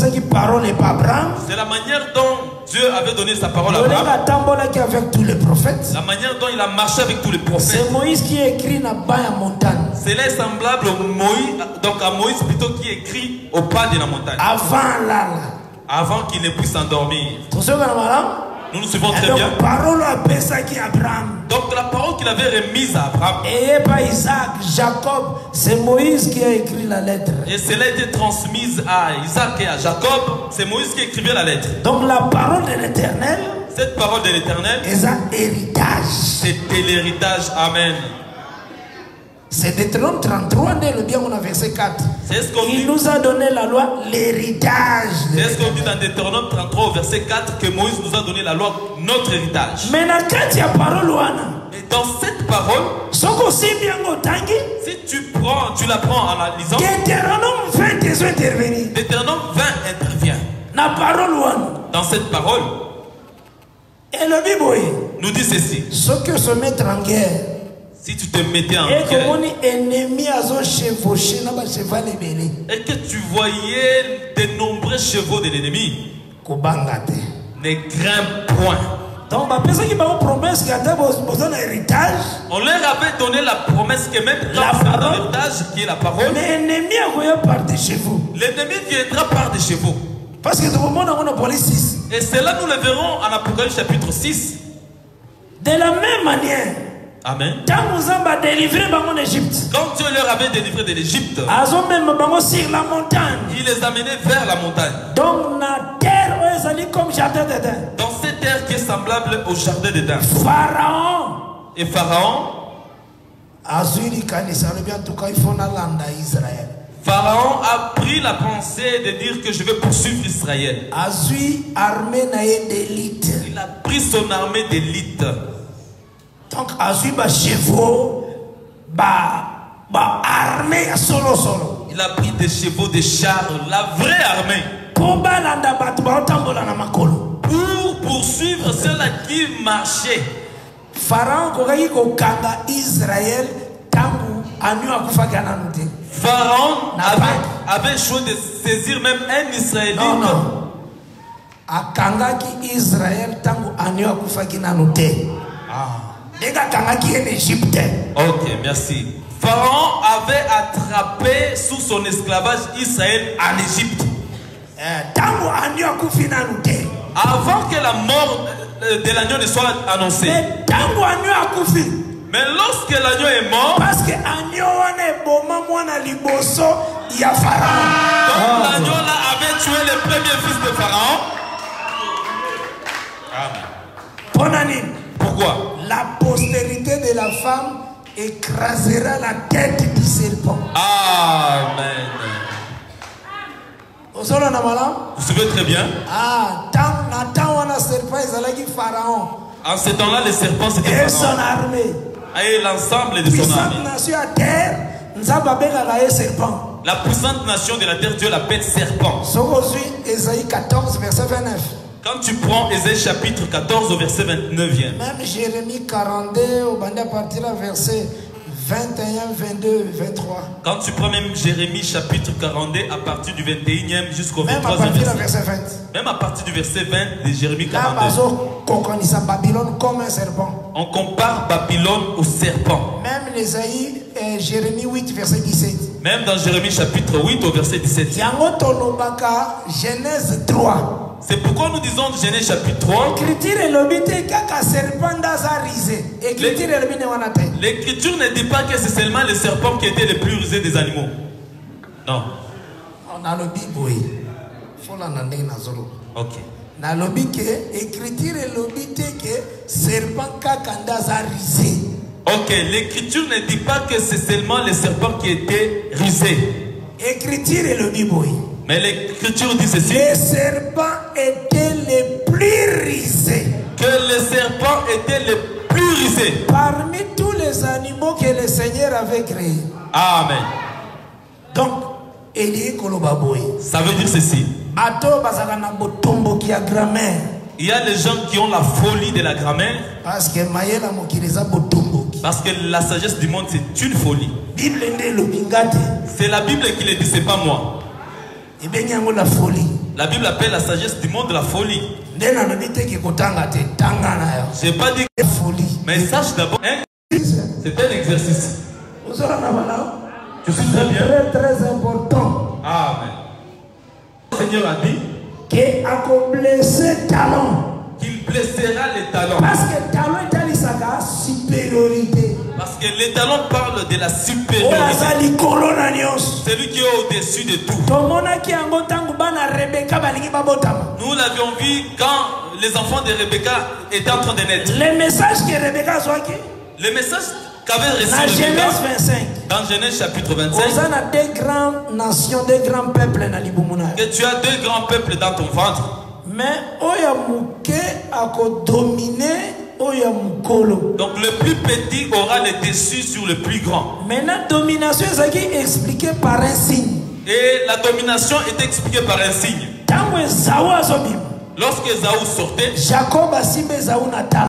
manière dont Dieu avait donné sa parole à Abraham. Avec tous les prophètes. La manière dont il a marché avec tous les prophètes. C'est Moïse qui écrit dans la montagne. Cela est semblable au Moïse, donc à Moïse plutôt qui écrit au pas de la montagne. Avant là. Avant qu'il ne puisse s'endormir. Nous nous suivons très donc, bien. Parole à Abraham. Donc la parole qu'il avait remise à Abraham. Et pas Isaac, Jacob, c'est Moïse qui a écrit la lettre. Et cela a été transmise à Isaac et à Jacob. C'est Moïse qui écrivait la lettre. Donc la parole de l'Éternel. Cette parole de l'Éternel. C'est un héritage. C'était l'héritage. Amen. C'est Deutéronome trente-trois, le bien on a verset quatre. Ce qu'on Il dit, nous a donné la loi, l'héritage. C'est ce qu'on dit dans Deutéronome trente-trois, verset quatre, que Moïse nous a donné la loi, notre héritage. Mais quand il y a parole, et dans cette parole, si tu prends, tu la prends en la lisant, Deutéronome vingt intervient. Deutéronome vingt intervient. La parole, dans cette parole, et le Bible nous dit ceci. Ce que se mettre en guerre. Si tu te mettais en guerre et que tu voyais de nombreux chevaux de l'ennemi, ne grimpe point. Donc, on leur avait donné la promesse que même dans l'héritage qui est la parole, l'ennemi viendra par des chevaux. Parce que tout le monde a un six. Et cela nous le verrons en Apocalypse chapitre six. De la même manière. Amen. Quand Dieu leur avait délivré de l'Égypte, il les amenait vers la montagne. Donc, la terre comme jardin d'Éden. Dans cette terre qui est semblable au jardin d'Éden. Pharaon. Et Pharaon Pharaon a pris la pensée de dire que je vais poursuivre Israël. Azui armée naïe d'élite. Il a pris son armée d'élite. Donc Azui ba chevaux, ba ba armée solo solo. Il a pris des chevaux, des chars, la vraie armée. Pour balanda bat ba otambola na makolo. Pour poursuivre ceux-là qui marchaient. Pharaon kokaki kokanga Israël tangu anu akufa kana nute. Pharaon avait, avait choisi de saisir même un Israélite. Non, non. Akangaki Israël tangu anu akufa kana nute. Ah. Dega kangaki en Égypte. Ok, merci. Pharaon avait attrapé sous son esclavage Israël en Égypte. Tangu anu akufa kana nute. Avant que la mort de l'agneau ne soit annoncée. Mais tangu anu akufa. Mais lorsque l'agneau est mort, parce que l'agneau est boma mwana liboso ya Pharaon. Donc l'agneau là avait tué le premier fils de Pharaon. Amen. Pourquoi? La postérité de la femme écrasera la tête du serpent. Amen. Vous savez très bien. Ah, tant tant on a serpent ils Pharaon. En ce temps-là, les serpents c'était Pharaon. Et son armée. Et l'ensemble de son armée. La puissante nation de la terre, Dieu l'appelle serpent. Ésaïe quatorze, verset vingt-neuf. Quand tu prends Ésaïe chapitre quatorze au verset vingt-neuf, même Jérémie quarante-deux au bandet à partir du verset vingt et un, vingt-deux, vingt-trois. Quand tu prends même Jérémie chapitre quarante-deux à partir du vingt et unième jusqu'au vingt-troisième verset. verset vingt. Même à partir du verset vingt de Jérémie quarante-deux. Babylone comme un serpent. On compare Babylone au serpent. Même l'Ésaïe, euh, Jérémie huit, verset dix-sept. Même dans Jérémie chapitre huit au verset dix-sept. Genèse trois. C'est pourquoi nous disons Genèse chapitre trois. L'écriture ne dit pas que c'est seulement le serpent qui était le plus rusé des animaux. Non. On a le Bible. Faut l'entendre dans Zolo. Ok. Na lobi que écriture et lobi que serpent kakanda za risé. Ok, l'écriture ne dit pas que c'est seulement le serpent qui était risé. Écriture et lobi boy. Mais l'écriture dit ceci. Les serpents étaient les plus risés. Que les serpents étaient les plus risés. Parmi tous les animaux que le Seigneur avait créés. Amen. Donc, Elie Kolobaboy. Ça veut dire ceci. Il y a les gens qui ont la folie de la grammaire. Parce que Parce que la sagesse du monde c'est une folie. C'est la Bible qui le dit, c'est pas moi. La Bible appelle la sagesse du monde la folie. J'ai pas dit que folie. Mais sache d'abord, hein, c'est un exercice. Je suis très bien. Très très important. Amen. Le Seigneur a dit qu'il a blessé talon. Qu'il blessera les talons. Parce que talon est à la supériorité. Parce que les talons parlent de la supériorité. C'est lui qui est au-dessus de tout. Nous l'avions vu quand les enfants de Rebecca étaient en train de naître. Le message que Rebecca soit qui? Le message qu'avait reçu Rebecca Genèse vingt-cinq. Dans Genèse chapitre vingt-cinq. Deux grandes nations, deux grands peuples. Que tu as deux grands peuples dans ton ventre. Mais oya muke a dominé oya mukolo. Donc le plus petit aura le dessus sur le plus grand. Maintenant domination est expliquée par un signe. Et la domination est expliquée par un signe. Lorsque Esaü sortait, Jacob a simé Esaü natal.